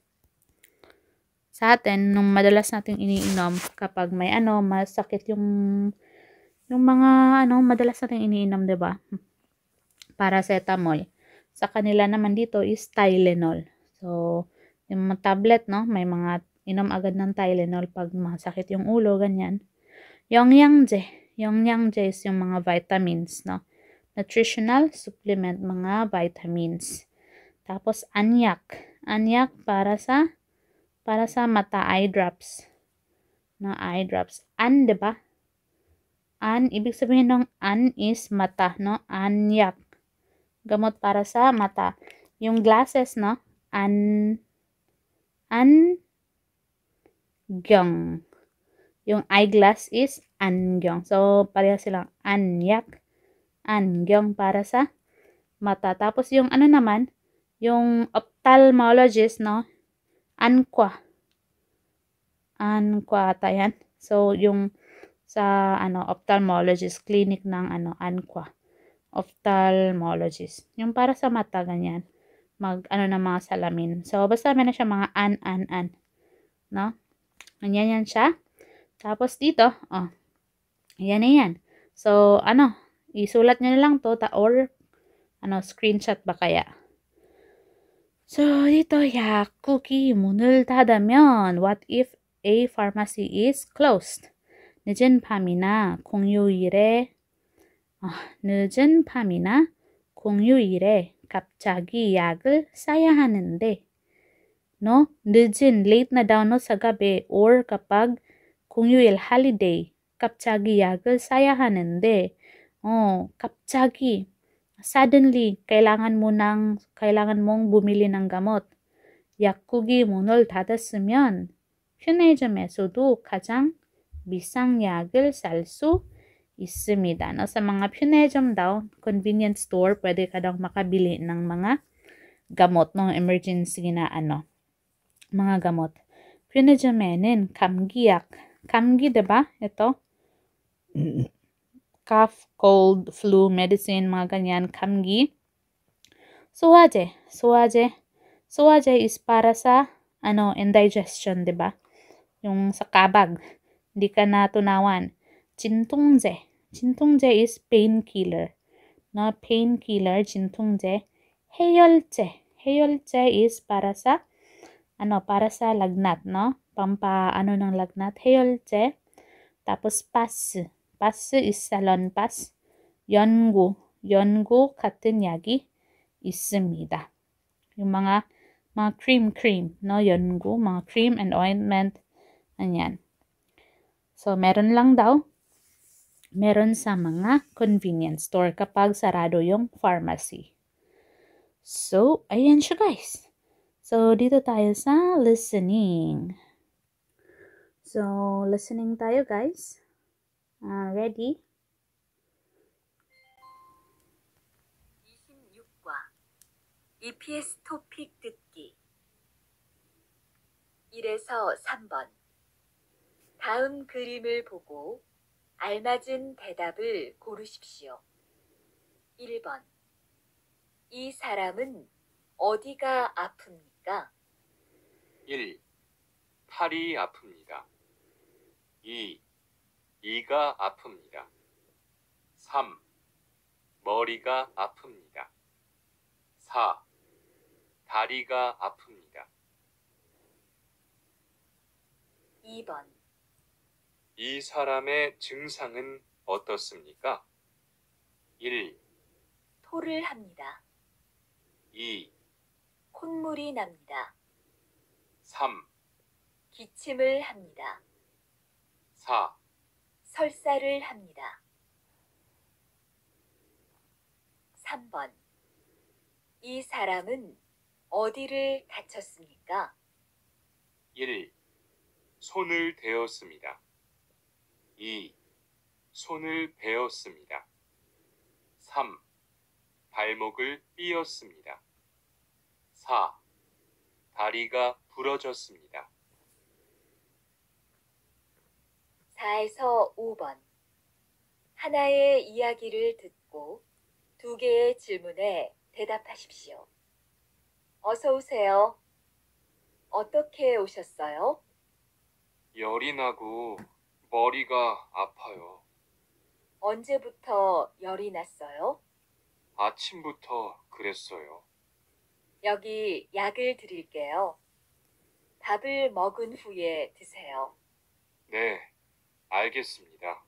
Sa atin, nung madalas nating iniinom kapag may ano, masakit yung yung mga ano, madalas nating iniinom, 'di ba? Paracetamol. Sa kanila naman dito is Tylenol. So, yung mga tablet, no? May mga inom agad ng Tylenol pag masakit yung ulo, ganyan. 영양제. 영양제 is yung mga vitamins, no? Nutritional supplement, mga vitamins. Tapos, anyak. Anyak para sa para sa mata, eye drops. No, eye drops. An, diba? An, ibig sabihin ng an is mata, no? Anyak. Gamot para sa mata. Yung glasses, no? An, an, gyong. Yung eyeglass is angyong. So, pareha silang anyak, angyong para sa mata. Tapos yung ano naman, yung ophthalmologist, no? Ankwa. Ankwa ata yan. So, yung sa ano ophthalmologist, clinic ng ano Ankwa. Ophthalmologist. Yung para sa mata, ganyan. Mag, ano na mga salamin. So, basta meron siya mga an, an, an. No? Ganyan yan siya. Tapos dito, oh, yan na yan. So, ano, isulat nyo na lang to, ta or, ano, screenshot ba kaya? So, dito, 약국이 문을 닫으면, what if a pharmacy is closed? 늦은 밤이나 공휴일에, 어, 늦은 밤이나 공휴일에 갑자기 약을 사야 하는데, no? 늦은, late na daw, no, sa gabi, or kapag 공휴일, holiday, 갑자기 약을 사야 하는데, oh, 갑자기, suddenly, kailangan mo ng, kailangan mong bumili ng gamot. 약국이 문을 닫았으면, 편의점에서도 가장 비싼 약을 살 수 있습니다. No? Sa mga 편의점 daw, convenience store, pwede ka daw makabili ng mga gamot, no? Emergency na ano, mga gamot. 편의점에는 감기약, 감기, diba? Ito. Cough, cold, flu, medicine, mga ganyan. 감기. 소화제. 소화제. 소화제 is para sa, ano, indigestion, diba? Yung sa kabag. Hindi ka natunawan. 진통제. 진통제 is painkiller. No, painkiller, 진통제. 해열제. 해열제 is para sa, ano, para sa lagnat, no? Pampa, ano ng lagnat, 해열제. Tapos, pass. Pass is salon pass. 연고. 연고 같은 약이 있습니다. Yung mga, mga cream, cream, no? 연고, mga cream and ointment. Anyan. So, meron lang daw. Meron sa mga convenience store kapag sarado yung pharmacy. So, ayan siya, guys. So, dito tayo sa listening. So, listening tayo, guys. Uh, ready? 이십육 과 이피에스 토픽 듣기 일에서 삼 번 다음 그림을 보고 알맞은 대답을 고르십시오. 일 번 이 사람은 어디가 아픕니까? 일. 팔이 아픕니다. 이. 이가 아픕니다. 삼. 머리가 아픕니다. 사. 다리가 아픕니다. 이 번 이 사람의 증상은 어떻습니까? 일. 토를 합니다. 이. 콧물이 납니다. 삼. 기침을 합니다. 사. 설사를 합니다. 삼 번 이 사람은 어디를 다쳤습니까? 일. 손을 대었습니다. 이. 손을 베었습니다. 삼. 발목을 삐었습니다. 사. 다리가 부러졌습니다. 사에서 오 번 하나의 이야기를 듣고 두 개의 질문에 대답하십시오. 어서 오세요. 어떻게 오셨어요? 열이 나고 머리가 아파요. 언제부터 열이 났어요? 아침부터 그랬어요. 여기 약을 드릴게요. 밥을 먹은 후에 드세요. 네, 알겠습니다.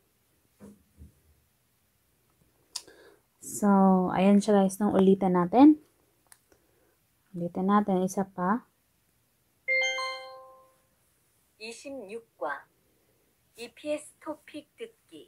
So, ayan siya guys, no? Ulitin natin. Ulitin natin, isa pa. 이십육 과 이피에스 토픽 듣기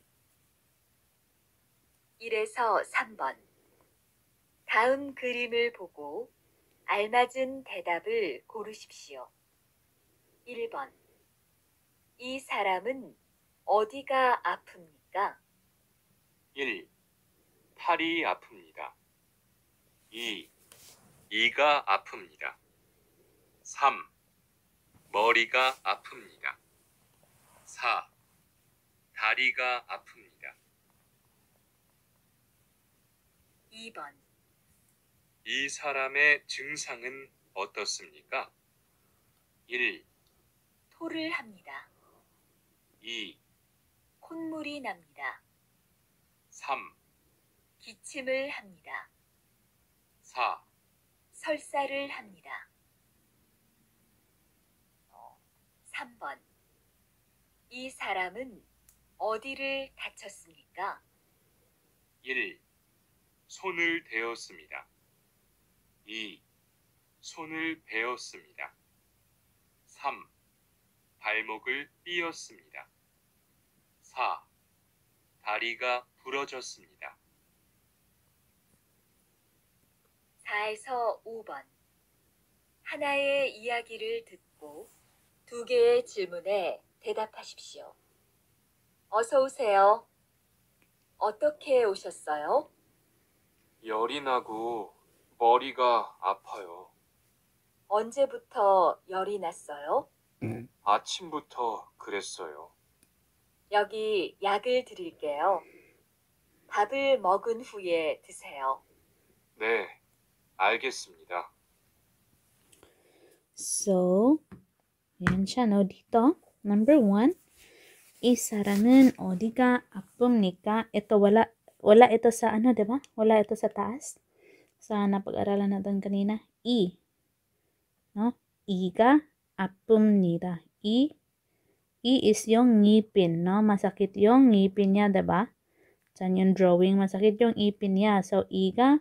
일에서 삼 번 다음 그림을 보고 알맞은 대답을 고르십시오. 일 번 이 사람은 어디가 아픕니까? 일. 팔이 아픕니다. 이. 이가 아픕니다. 삼. 머리가 아픕니다. 사. 다리가 아픕니다. 이 번 이 사람의 증상은 어떻습니까? 일. 토를 합니다. 이. 콧물이 납니다. 삼. 기침을 합니다. 사. 설사를 합니다. 삼 번 이 사람은 어디를 다쳤습니까? 일. 손을 대었습니다. 이. 손을 베었습니다. 삼. 발목을 삐었습니다. 사. 다리가 부러졌습니다. 사에서 오 번 하나의 이야기를 듣고 두 개의 질문에 대답하십시오. 어서 오세요. 어떻게 오셨어요? 열이 나고 머리가 아파요. 언제부터 열이 났어요? 아침부터 그랬어요. 여기 약을 드릴게요. 밥을 먹은 후에 드세요. 네, 알겠습니다. So, ayan siya, no? Dito, number one, 이 사람은 어디가 아픕니까? Ito, wala, wala ito sa ano, diba? Wala ito sa taas. Sa napag-aralan natin kanina. I. No? 이가 아픕니다. 이. I is yung ngipin, no? Masakit yung ngipin niya, diba? Diyan yung drawing, masakit yung ipin niya. So, 이가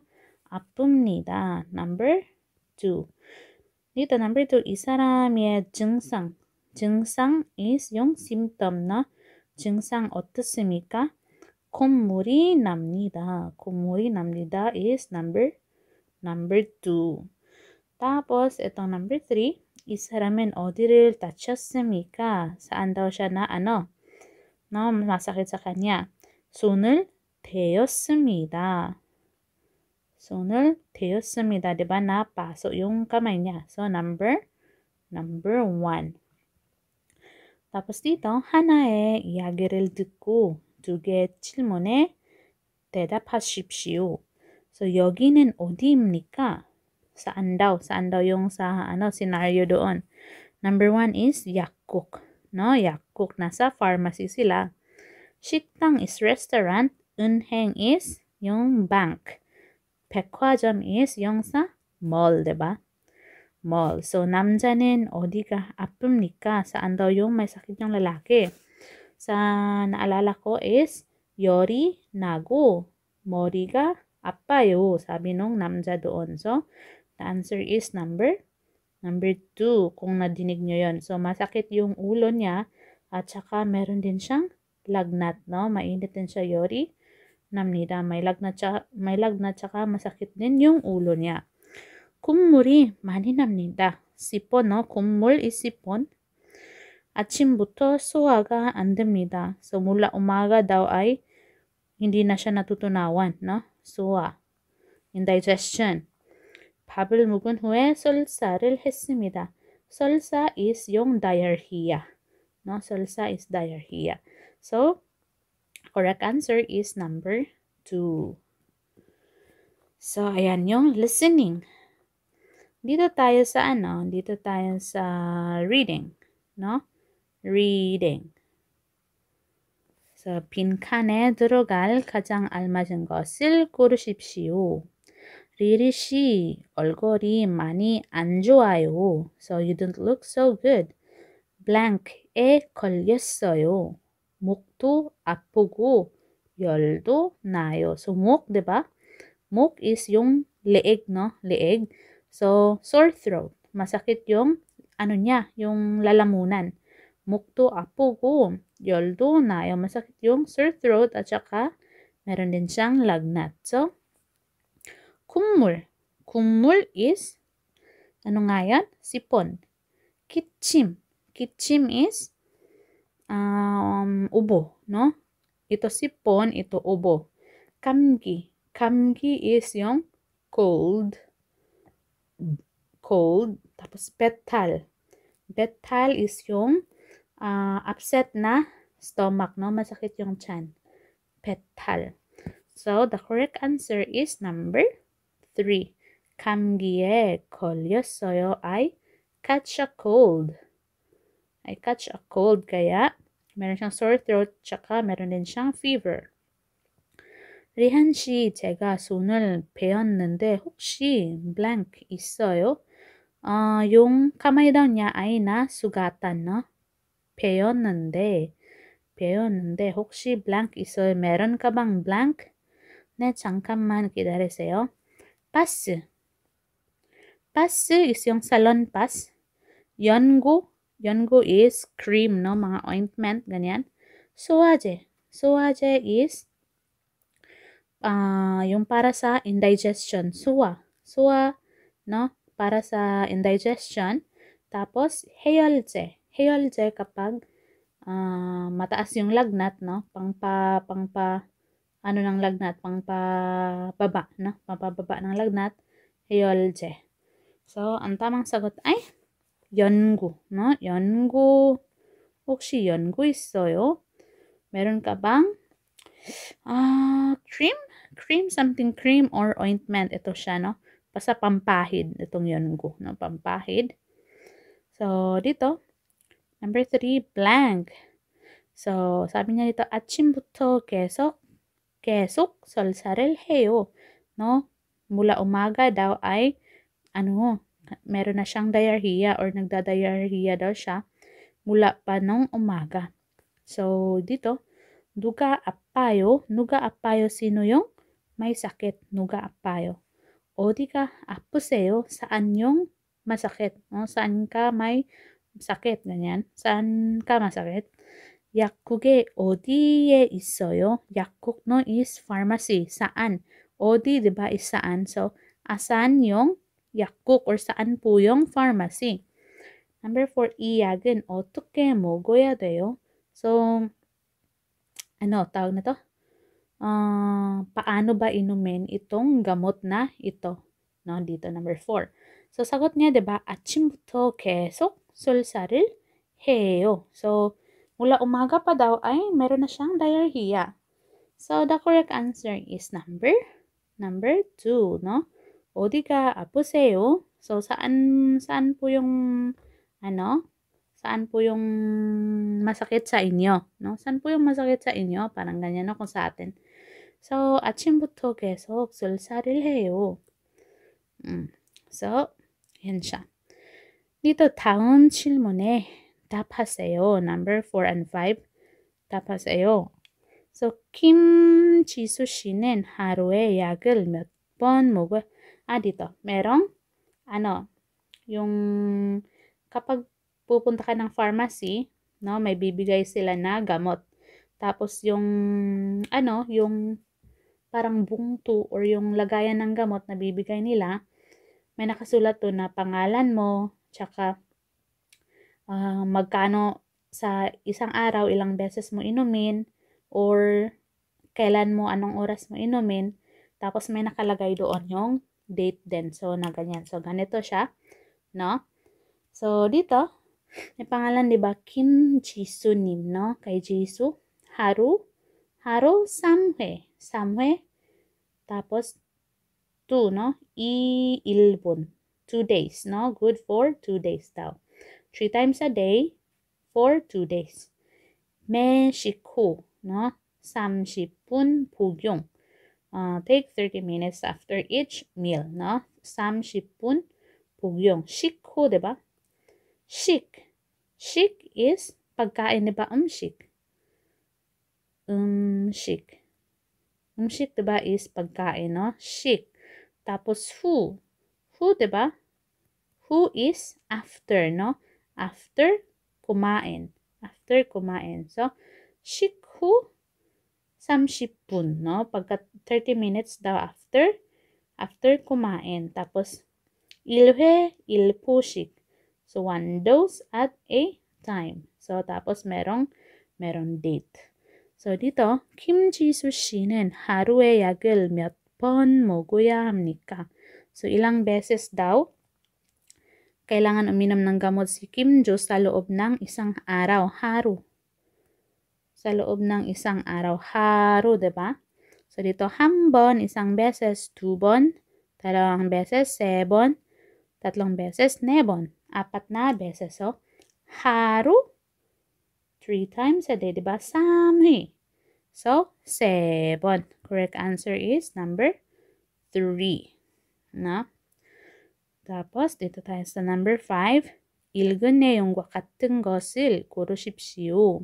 아픕니다. Number two. Dito, number two, 이 사람의 증상. 증상 is yung symptom, no? 증상 어떻습니까? 콧물이 납니다. 콧물이 납니다 is number number two. Tapos, itong number three, 이 사람은 어디를 다쳤습니까? Saan daw siya na ano? No, masakit sa kanya. 손을 대었습니다. 손을 대었습니다. Diba? Napasok yung kamay niya. So, number, number one. Tapos dito, 하나의 이야기를 듣고 두 개의 질문에 대답하십시오. So, 여기는 어디입니까? Saan daw? Saan daw yung sa ano, scenario doon? Number one is 약국. No? 약국. Nasa pharmacy sila. 식당 is restaurant. 은행 is yung bank. 백화점 is yung sa mall, diba? Mall. So, 남자는 어디가 아픕니까? Saan daw yung may sakit yung lalaki? Sa naalala ko is 열이 나고 머리가 아파요. Sabi nung 남자 doon. So, the answer is number number two. Kung nadinig nyo yun. So, masakit yung ulo niya at saka meron din siyang lagnat, no? Mainit din siya, 열이 납니다. May lagnat, siya, may lagnat saka masakit din yung ulo niya. 콧물이 많이 납니다. sipon, no? 콧물 is sipon. 아침부터 소화가 안 됩니다. So, mula umaga daw ay hindi na siya natutunawan, no? 소화, indigestion. 밥을 먹은 후에 설사를 했습니다. 설사 is yung diarrhea, no? 설사 is diarrhea. So, correct answer is number two. So, ayan yung listening. Dito tayo sa ano? Dito tayo sa reading, no? Reading. So, 빈칸에 들어갈 가장 알맞은 것을 고르십시오. 리리 씨, 얼굴이 많이 안 좋아요. So you don't look so good. blank에 걸렸어요. 목도 아프고 열도 나요. So 목, diba? 목 is yung leeg, no? Leeg. So sore throat. Masakit yung ano niya, yung lalamunan. 목도 아프고 열도 나요. Masakit yung sore throat at saka meron din siyang lagnat. So 국물. 국물 is ano nga yan? Sipon. 기침. 기침 is um, ubo, no? Ito sipon, ito ubo. 감기. 감기 is yung cold. Cold. Tapos betal. Betal is yung uh, upset na stomach, no? Masakit yung tiyan. Betal. So, the correct answer is number three. 감기에 걸렸어요. I catch a cold. I catch a cold. Kaya, meron siyang sore throat, tsaka meron din siyang fever. 리한 씨, 제가 손을 베었는데 혹시 blank 있어요? Uh, yung kamay daw niya ay nasugatan, no? 베었는데, 베었는데 혹시 blank 있어요? meron ka bang blank? 네, 잠깐만 기다리세요. pass. pass is yung salon pass. 연고, 연고 is cream, no? Mga ointment, ganyan. 소화제. 소화제 is uh, yung para sa indigestion. 수화. 수화, no? Para sa indigestion. Tapos, 해열제. 해열제 kapag uh, mataas yung lagnat, no? Pangpa, pangpa, ano ng lagnat? Pangpababa, no? Pangpababa ng lagnat. 해열제. So, ang tamang sagot ay 연고, no? 연고. 혹시 연고 있어요? meron ka bang uh, cream? Cream, something cream or ointment. Ito siya, no? Basta pampahid. Itong 연고, no? Pampahid. So, dito, number three, blank. So, sabi niya dito, 아침부터 계속, 계속 설사를 해요. No? Mula umaga daw ay, ano, meron na siyang diarrhea or nagda-diarrhea daw siya mula pa nung umaga. So, dito, 누가 아파요? 누가 아파요? Sino yung may sakit? 누가 아파요? 어디가 아프세요? Saan yung masakit? No? Saan ka may sakit? Ganyan. Saan ka masakit? 약국에 어디에 있어요? 약국, no, is pharmacy. Saan? 어디, diba, is saan? So, asan yung 약국 or saan po yung pharmacy? Number four, 이 약은 어떻게 먹어야 돼요? So, ano, tawag na to? Uh, paano ba inumin itong gamot na ito? No, dito, number four. So, sagot niya, diba, 아침부터 계속 설사를 해요. So, mula umaga pa daw ay meron na siyang diarrhea. So, the correct answer is number, number two, no? 어디가 아프세요? So, saan, saan po yung, ano, saan po yung masakit sa inyo? No? Saan po yung masakit sa inyo? Parang ganyan ako sa atin. So, 아침부터 계속 설사를 해요. 음, so, yan siya. dito, 다음 질문에 답하세요. Number four and five, 답하세요. So, 김지수 씨는 하루에 약을 몇 번 먹어요? Ah, dito, merong, ano, yung, kapag pupunta ka ng pharmacy, no, may bibigay sila na gamot. Tapos, yung, ano, yung, parang bungto, or yung lagayan ng gamot na bibigay nila, may nakasulat to na pangalan mo, tsaka, uh, magkano sa isang araw, ilang beses mo inumin, or, kailan mo, anong oras mo inumin, tapos may nakalagay doon yung date din. So, na ganyan. So, ganito siya. No? So, dito, may pangalan, diba? Kim Jisoo 님, no? Kay Jisoo. 하루, 하루 삼 회. 삼 회. tapos, two, no? 이 일본. Two days, no? Good for two days daw. Three times a day for two days. 매식 후, no? 삼십 분 복용. uh, take thirty minutes after each meal, no? 삼십 분 복용. 식후, diba? 식. 식 is pagkain, diba? 음식. 음식. 음식, diba, is pagkain, no? 식. Tapos 후. 후, diba? 후 is after, no? After kumain. After kumain. So, 식후 삼십 분, no? Pagka thirty minutes daw after, after kumain. Tapos, 일회 일포식. So, one dose at a time. So, tapos merong, merong date. So, dito, 김지수 씨는 하루에 약을 몇 번 먹어야 합니까? So, ilang beses daw kailangan uminom ng gamot si Kim Jo sa loob ng isang araw. Haru. Sa loob ng isang araw. Haru, diba? So, dito, 한 번, isang beses, two bon, dalawang beses, 세 번, tatlong beses, 네 번, apat na beses. So, haru, three times a day, diba? 삼회. So, 세 번. Correct answer is number three. Na? Tapos, dito tayo sa number five. 읽은 내용과 같은 것을 고르십시오.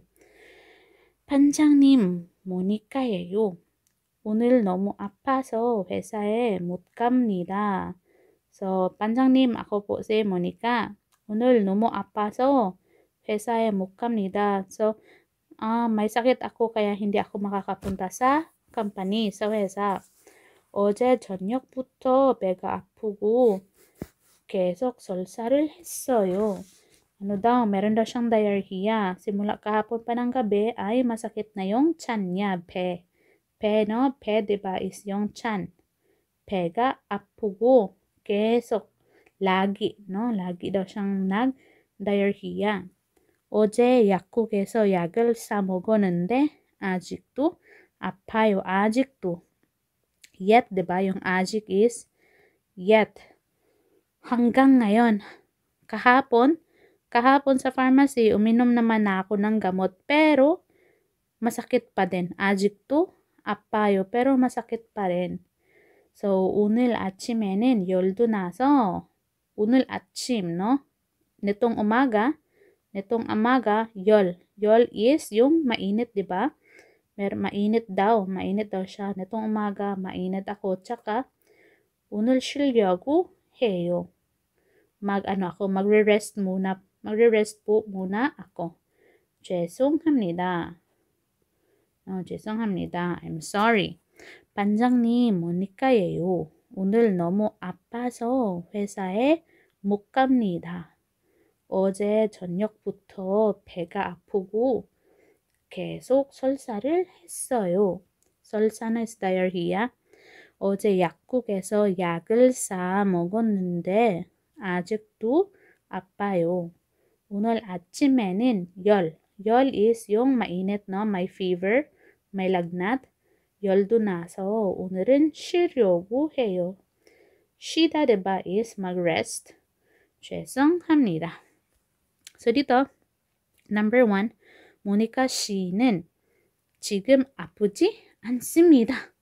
반장님, 모니카예요. 오늘 너무 아파서 회사에 못 갑니다. So, 반장님, ako po si Monica. 오늘 너무 아파서 회사에 못 갑니다. So, uh, may sakit ako kaya hindi ako makakapunta sa company, sa 회사. 어제 저녁부터 배가 아프고 계속 설사를 했어요. Ano daw, meron daw siyang diarrhea. Simula kahapon pa ng gabi ay masakit na yung tiyan niya, 배. 배, no? 배, diba, is yung tiyan. 배가 아프고 계속, lagi, no? lagi daw siyang nag-diarrhea. 어제 약국에서 약을 사 먹었는데 아직도 아파요. 아직도. Yet, diba, yung a직 is yet. Hanggang ngayon. Kahapon, kahapon sa pharmacy, uminom naman na ako ng gamot, pero masakit pa din. 아직도 아파요. pero masakit pa rin. So, 오늘 아침에는 열도 나서, 오늘 아침, no? Nitong umaga, nitong umaga, 열. 열 is yung mainit, diba? Mer mainit daw, mainit daw siya. Nitong umaga, mainit ako. Tsaka, 오늘 쉬려고 해요. Mag, ano ako, magre-rest muna. Magre-rest po muna ako. 죄송합니다. 어, 죄송합니다. I'm sorry. 반장님, 모니카예요. 오늘 너무 아파서 회사에 못 갑니다. 어제 저녁부터 배가 아프고 계속 설사를 했어요. 설사는 is diarrhea. 어제 약국에서 약을 사 먹었는데 아직도 아파요. 오늘 아침에는 열. 열 is yung mainit, no? May fever, may lagnat. 열도 나서 오늘은 쉬려고 해요. 쉬다, diba, is mag-rest. 죄송합니다. So, dito, number one, 모니카 씨는 지금 아프지 않습니다.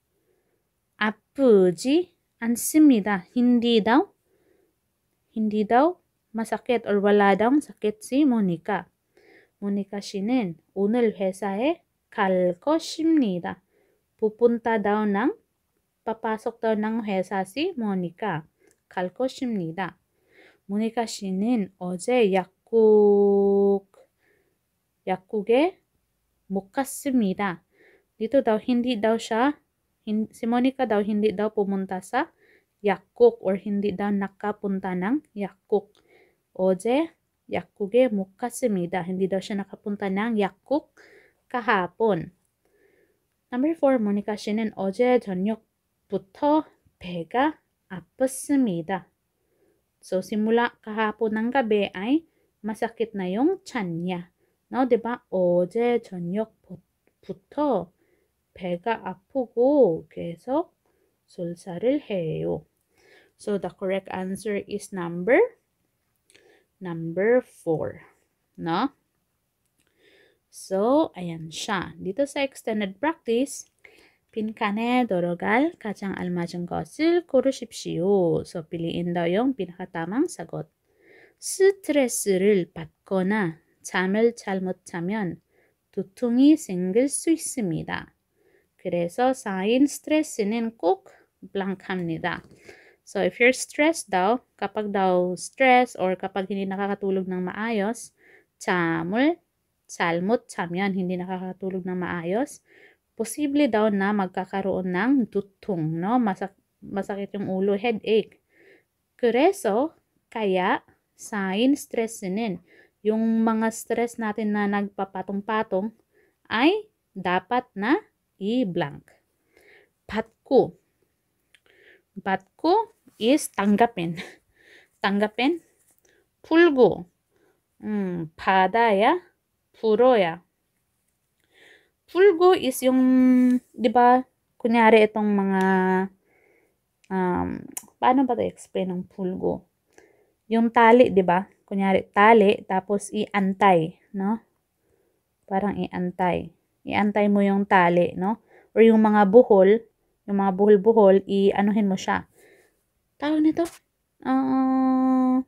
아프지 않습니다. Hindi daw, hindi daw masakit or wala daw sakit si 모니카. 모니카 씨는 오늘 회사에 갈 것입니다. pupunta daw ng, papasok daw ng 회사 si 모니카. 갈 것입니다. 모니카 씨는 어제 약국, 약국에 못 갔습니다. Dito daw, hindi daw siya, hin, si Monica daw hindi daw pumunta sa 약국 or hindi daw nakapunta ng 약국. 어제 약국에 못 갔습니다. Hindi daw siya nakapunta ng 약국 kahapon. Number four, 모니카 씨는 어제 저녁부터 배가 아팠습니다. So, simula kahapon ng gabi ay masakit na yung tiyan niya. No, diba? 어제 저녁부터 배가 아프고 계속 설사를 해요. So, the correct answer is number number four. No? So, ayan siya. Dito sa extended practice, 빈칸에 들어갈 가장 알맞은 것을 고르십시오. So, piliin daw yung pinakatamang sagot. 스트레스를 받거나 잠을 잘못 자면 두통이 생길 수 있습니다. 그래서 쌓인 스트레스는 꼭 blank 합니다. So, if you're stressed daw, kapag daw stress or kapag hindi nakakatulog ng maayos, 잠을 잘못 자면 hindi nakakatulog ng maayos, posible daw na magkakaroon ng dutung, no? Masak masakit yung ulo, headache. Kreso, kaya, sign stressinin. Yung mga stress natin na nagpapatong-patong ay dapat na i-blank. 받고. 받고 is tanggapin. tanggapin. 풀고. 음, 받아야, 풀어야. Fulgo is yung, di ba, kunyari itong mga, um, paano ba ito explain ng fulgo? Yung tali, di ba? Kunyari, tali, tapos i-antay, no? Parang i-antay. I-antay mo yung tali, no? Or yung mga buhol, yung mga buhol-buhol, i-anuhin mo siya. Tawag nito? Uh,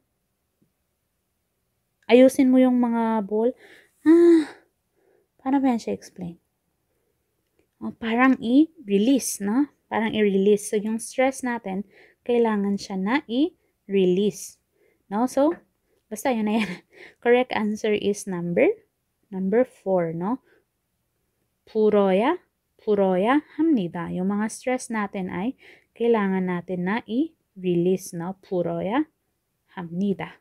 ayusin mo yung mga buhol. Ah, paano ba yan siya explain? Oh, parang i-release, no? Parang i-release. So, yung stress natin, kailangan siya na i-release. No? So, basta yun na yan. Correct answer is number, number four, no? 풀어야, 풀어야 합니다. Yung mga stress natin ay kailangan natin na i-release, no? 풀어야 합니다.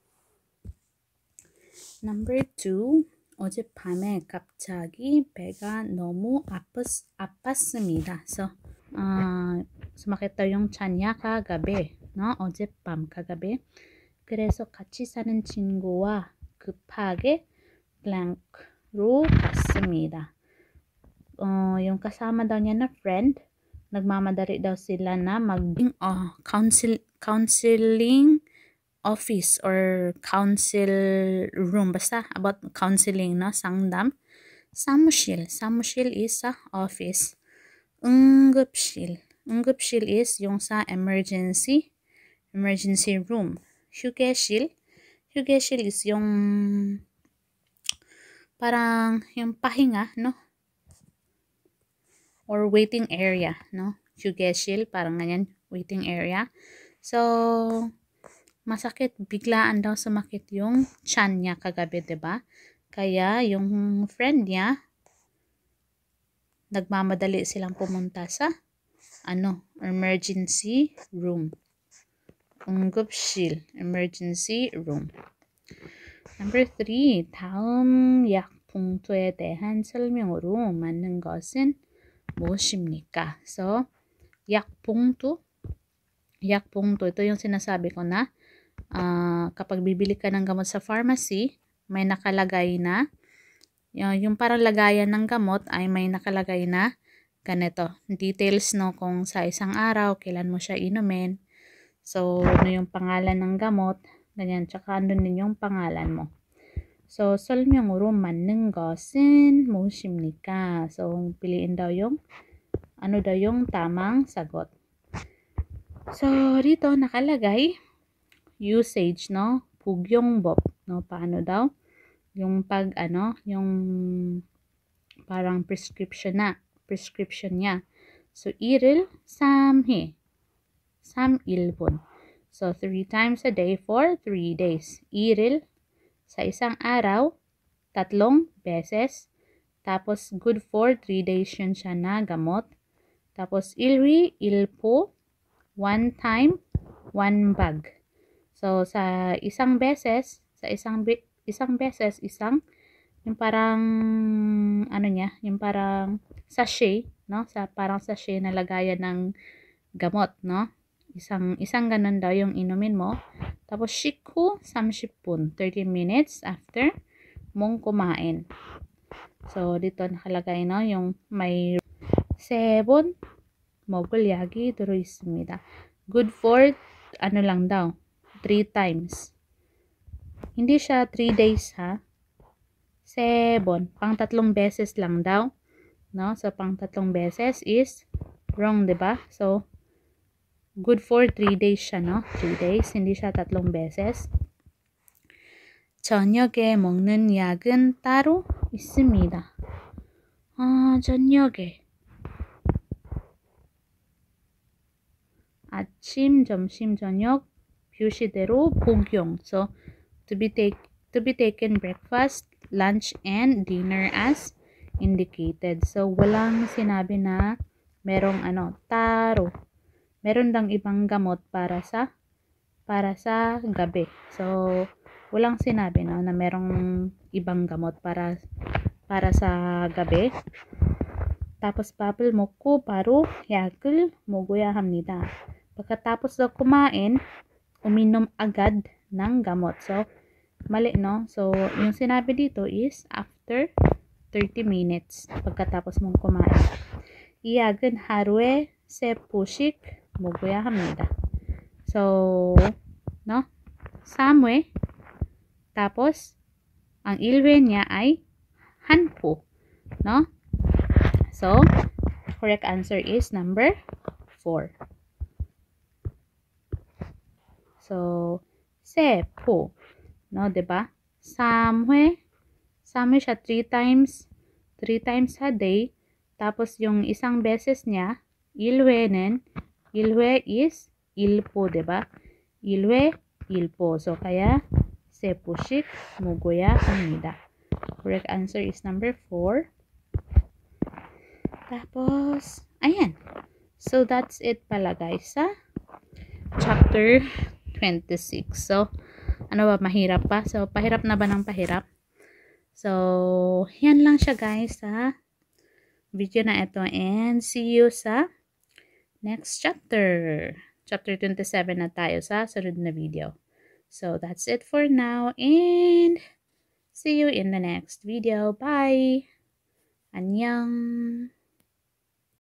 Number two, 어젯밤에 갑자기 배가 너무 아팠, 아팠습니다. So, uh, sumakit daw yung tiyan niya kagabi, no? 어젯밤, kagabi. 그래서 같이 사는 친구와 급하게 blank로 갔습니다. Uh, yung kasama daw niya na friend, nagmamadali daw sila na mag uh, counsel, counseling office or council room, basta about counseling, no? 상담. 사무실. 사무실 is sa office. 응급실. 응급실 is yung sa emergency, emergency room. 휴게실. 휴게실 is yung parang yung pahinga, no? Or waiting area, no? 휴게실, parang ganyan, waiting area. So, masakit, biglaan daw sumakit yung tiyan niya kagabi, diba? Kaya yung friend niya, nagmamadali silang pumunta sa ano, emergency room. 응급실, emergency room. Number three, 다음 약 봉투에 대한 설명으로 맞는 것은 무엇입니까? So, 약 봉투, 약 봉투, ito yung sinasabi ko na Uh, kapag bibili ka ng gamot sa pharmacy, may nakalagay na, yung, yung parang lagayan ng gamot ay may nakalagay na ganito, details, no, kung sa isang araw, kailan mo siya inumin. So, ano yung pangalan ng gamot, ganyan, tsaka andun din yung pangalan mo. So, 설명으로 맞는 것은 무엇입니까? So, piliin daw yung, ano daw yung tamang sagot. So, dito nakalagay, usage, no? 부경법, no? Paano daw? Yung pag, ano, yung parang prescription na, prescription niya. So, 일을 삼 회, 삼 일분. So, three times a day for three days. 일을, sa isang araw, tatlong beses. Tapos, good for three days yun siya na gamot. Tapos, ilwi, ilpo, one time, one bag. So, sa isang beses, sa isang isang beses, isang, yung parang, ano niya, yung parang sachet, no? Sa parang sachet na lagayan ng gamot, no? Isang, isang ganun daw yung inumin mo. Tapos, 식후 삼십 분, thirty minutes after mong kumain. So, dito nakalagay, no? Yung may 세 번 먹을 약이 들어있습니다. Good for, ano lang daw, three times. Hindi siya three days, ha? Sebon. Pang tatlong beses lang daw. no? So, pang tatlong beses is wrong, diba? So, good for three days siya, no? three days, hindi siya tatlong beses. 저녁에 먹는 약은 따로 있습니다. 아, 저녁에. 아침, 점심, 저녁, 표시대로 복용. So, to be take to be taken breakfast, lunch, and dinner as indicated. So, walang sinabi na merong ano, taro. Meron dang ibang gamot para sa para sa gabi. So, walang sinabi no na merong ibang gamot para para sa gabi. tapos 밥을 먹고 바로 약을 먹어야 합니다. Pagkatapos daw kumain, uminom agad ng gamot. So, mali, no? So, yung sinabi dito is after thirty minutes pagkatapos mong kumain. 이 약은 하루에 세 포씩 먹어야 합니다. So, no? 삼 회. tapos, ang 일 회 niya ay 한 포. No? So, correct answer is number four. So, 세포. No, diba? 삼 회. 삼 회 siya three times. three times a day. Tapos, yung isang beses niya, 일 회는, 일 회 is 일 포, diba? 일 회, 일 포. So, kaya, 세포씩 먹어야 합니다. Correct answer is number four. Tapos, ayan. So, that's it pala, guys, sa chapter twenty-six. So, ano ba, mahirap pa? So, pahirap na ba ng pahirap? So, yan lang siya, guys, sa video na ito. And see you sa next chapter. Chapter twenty-seven na tayo sa sunod na video. So, that's it for now. And see you in the next video. Bye! Annyeong!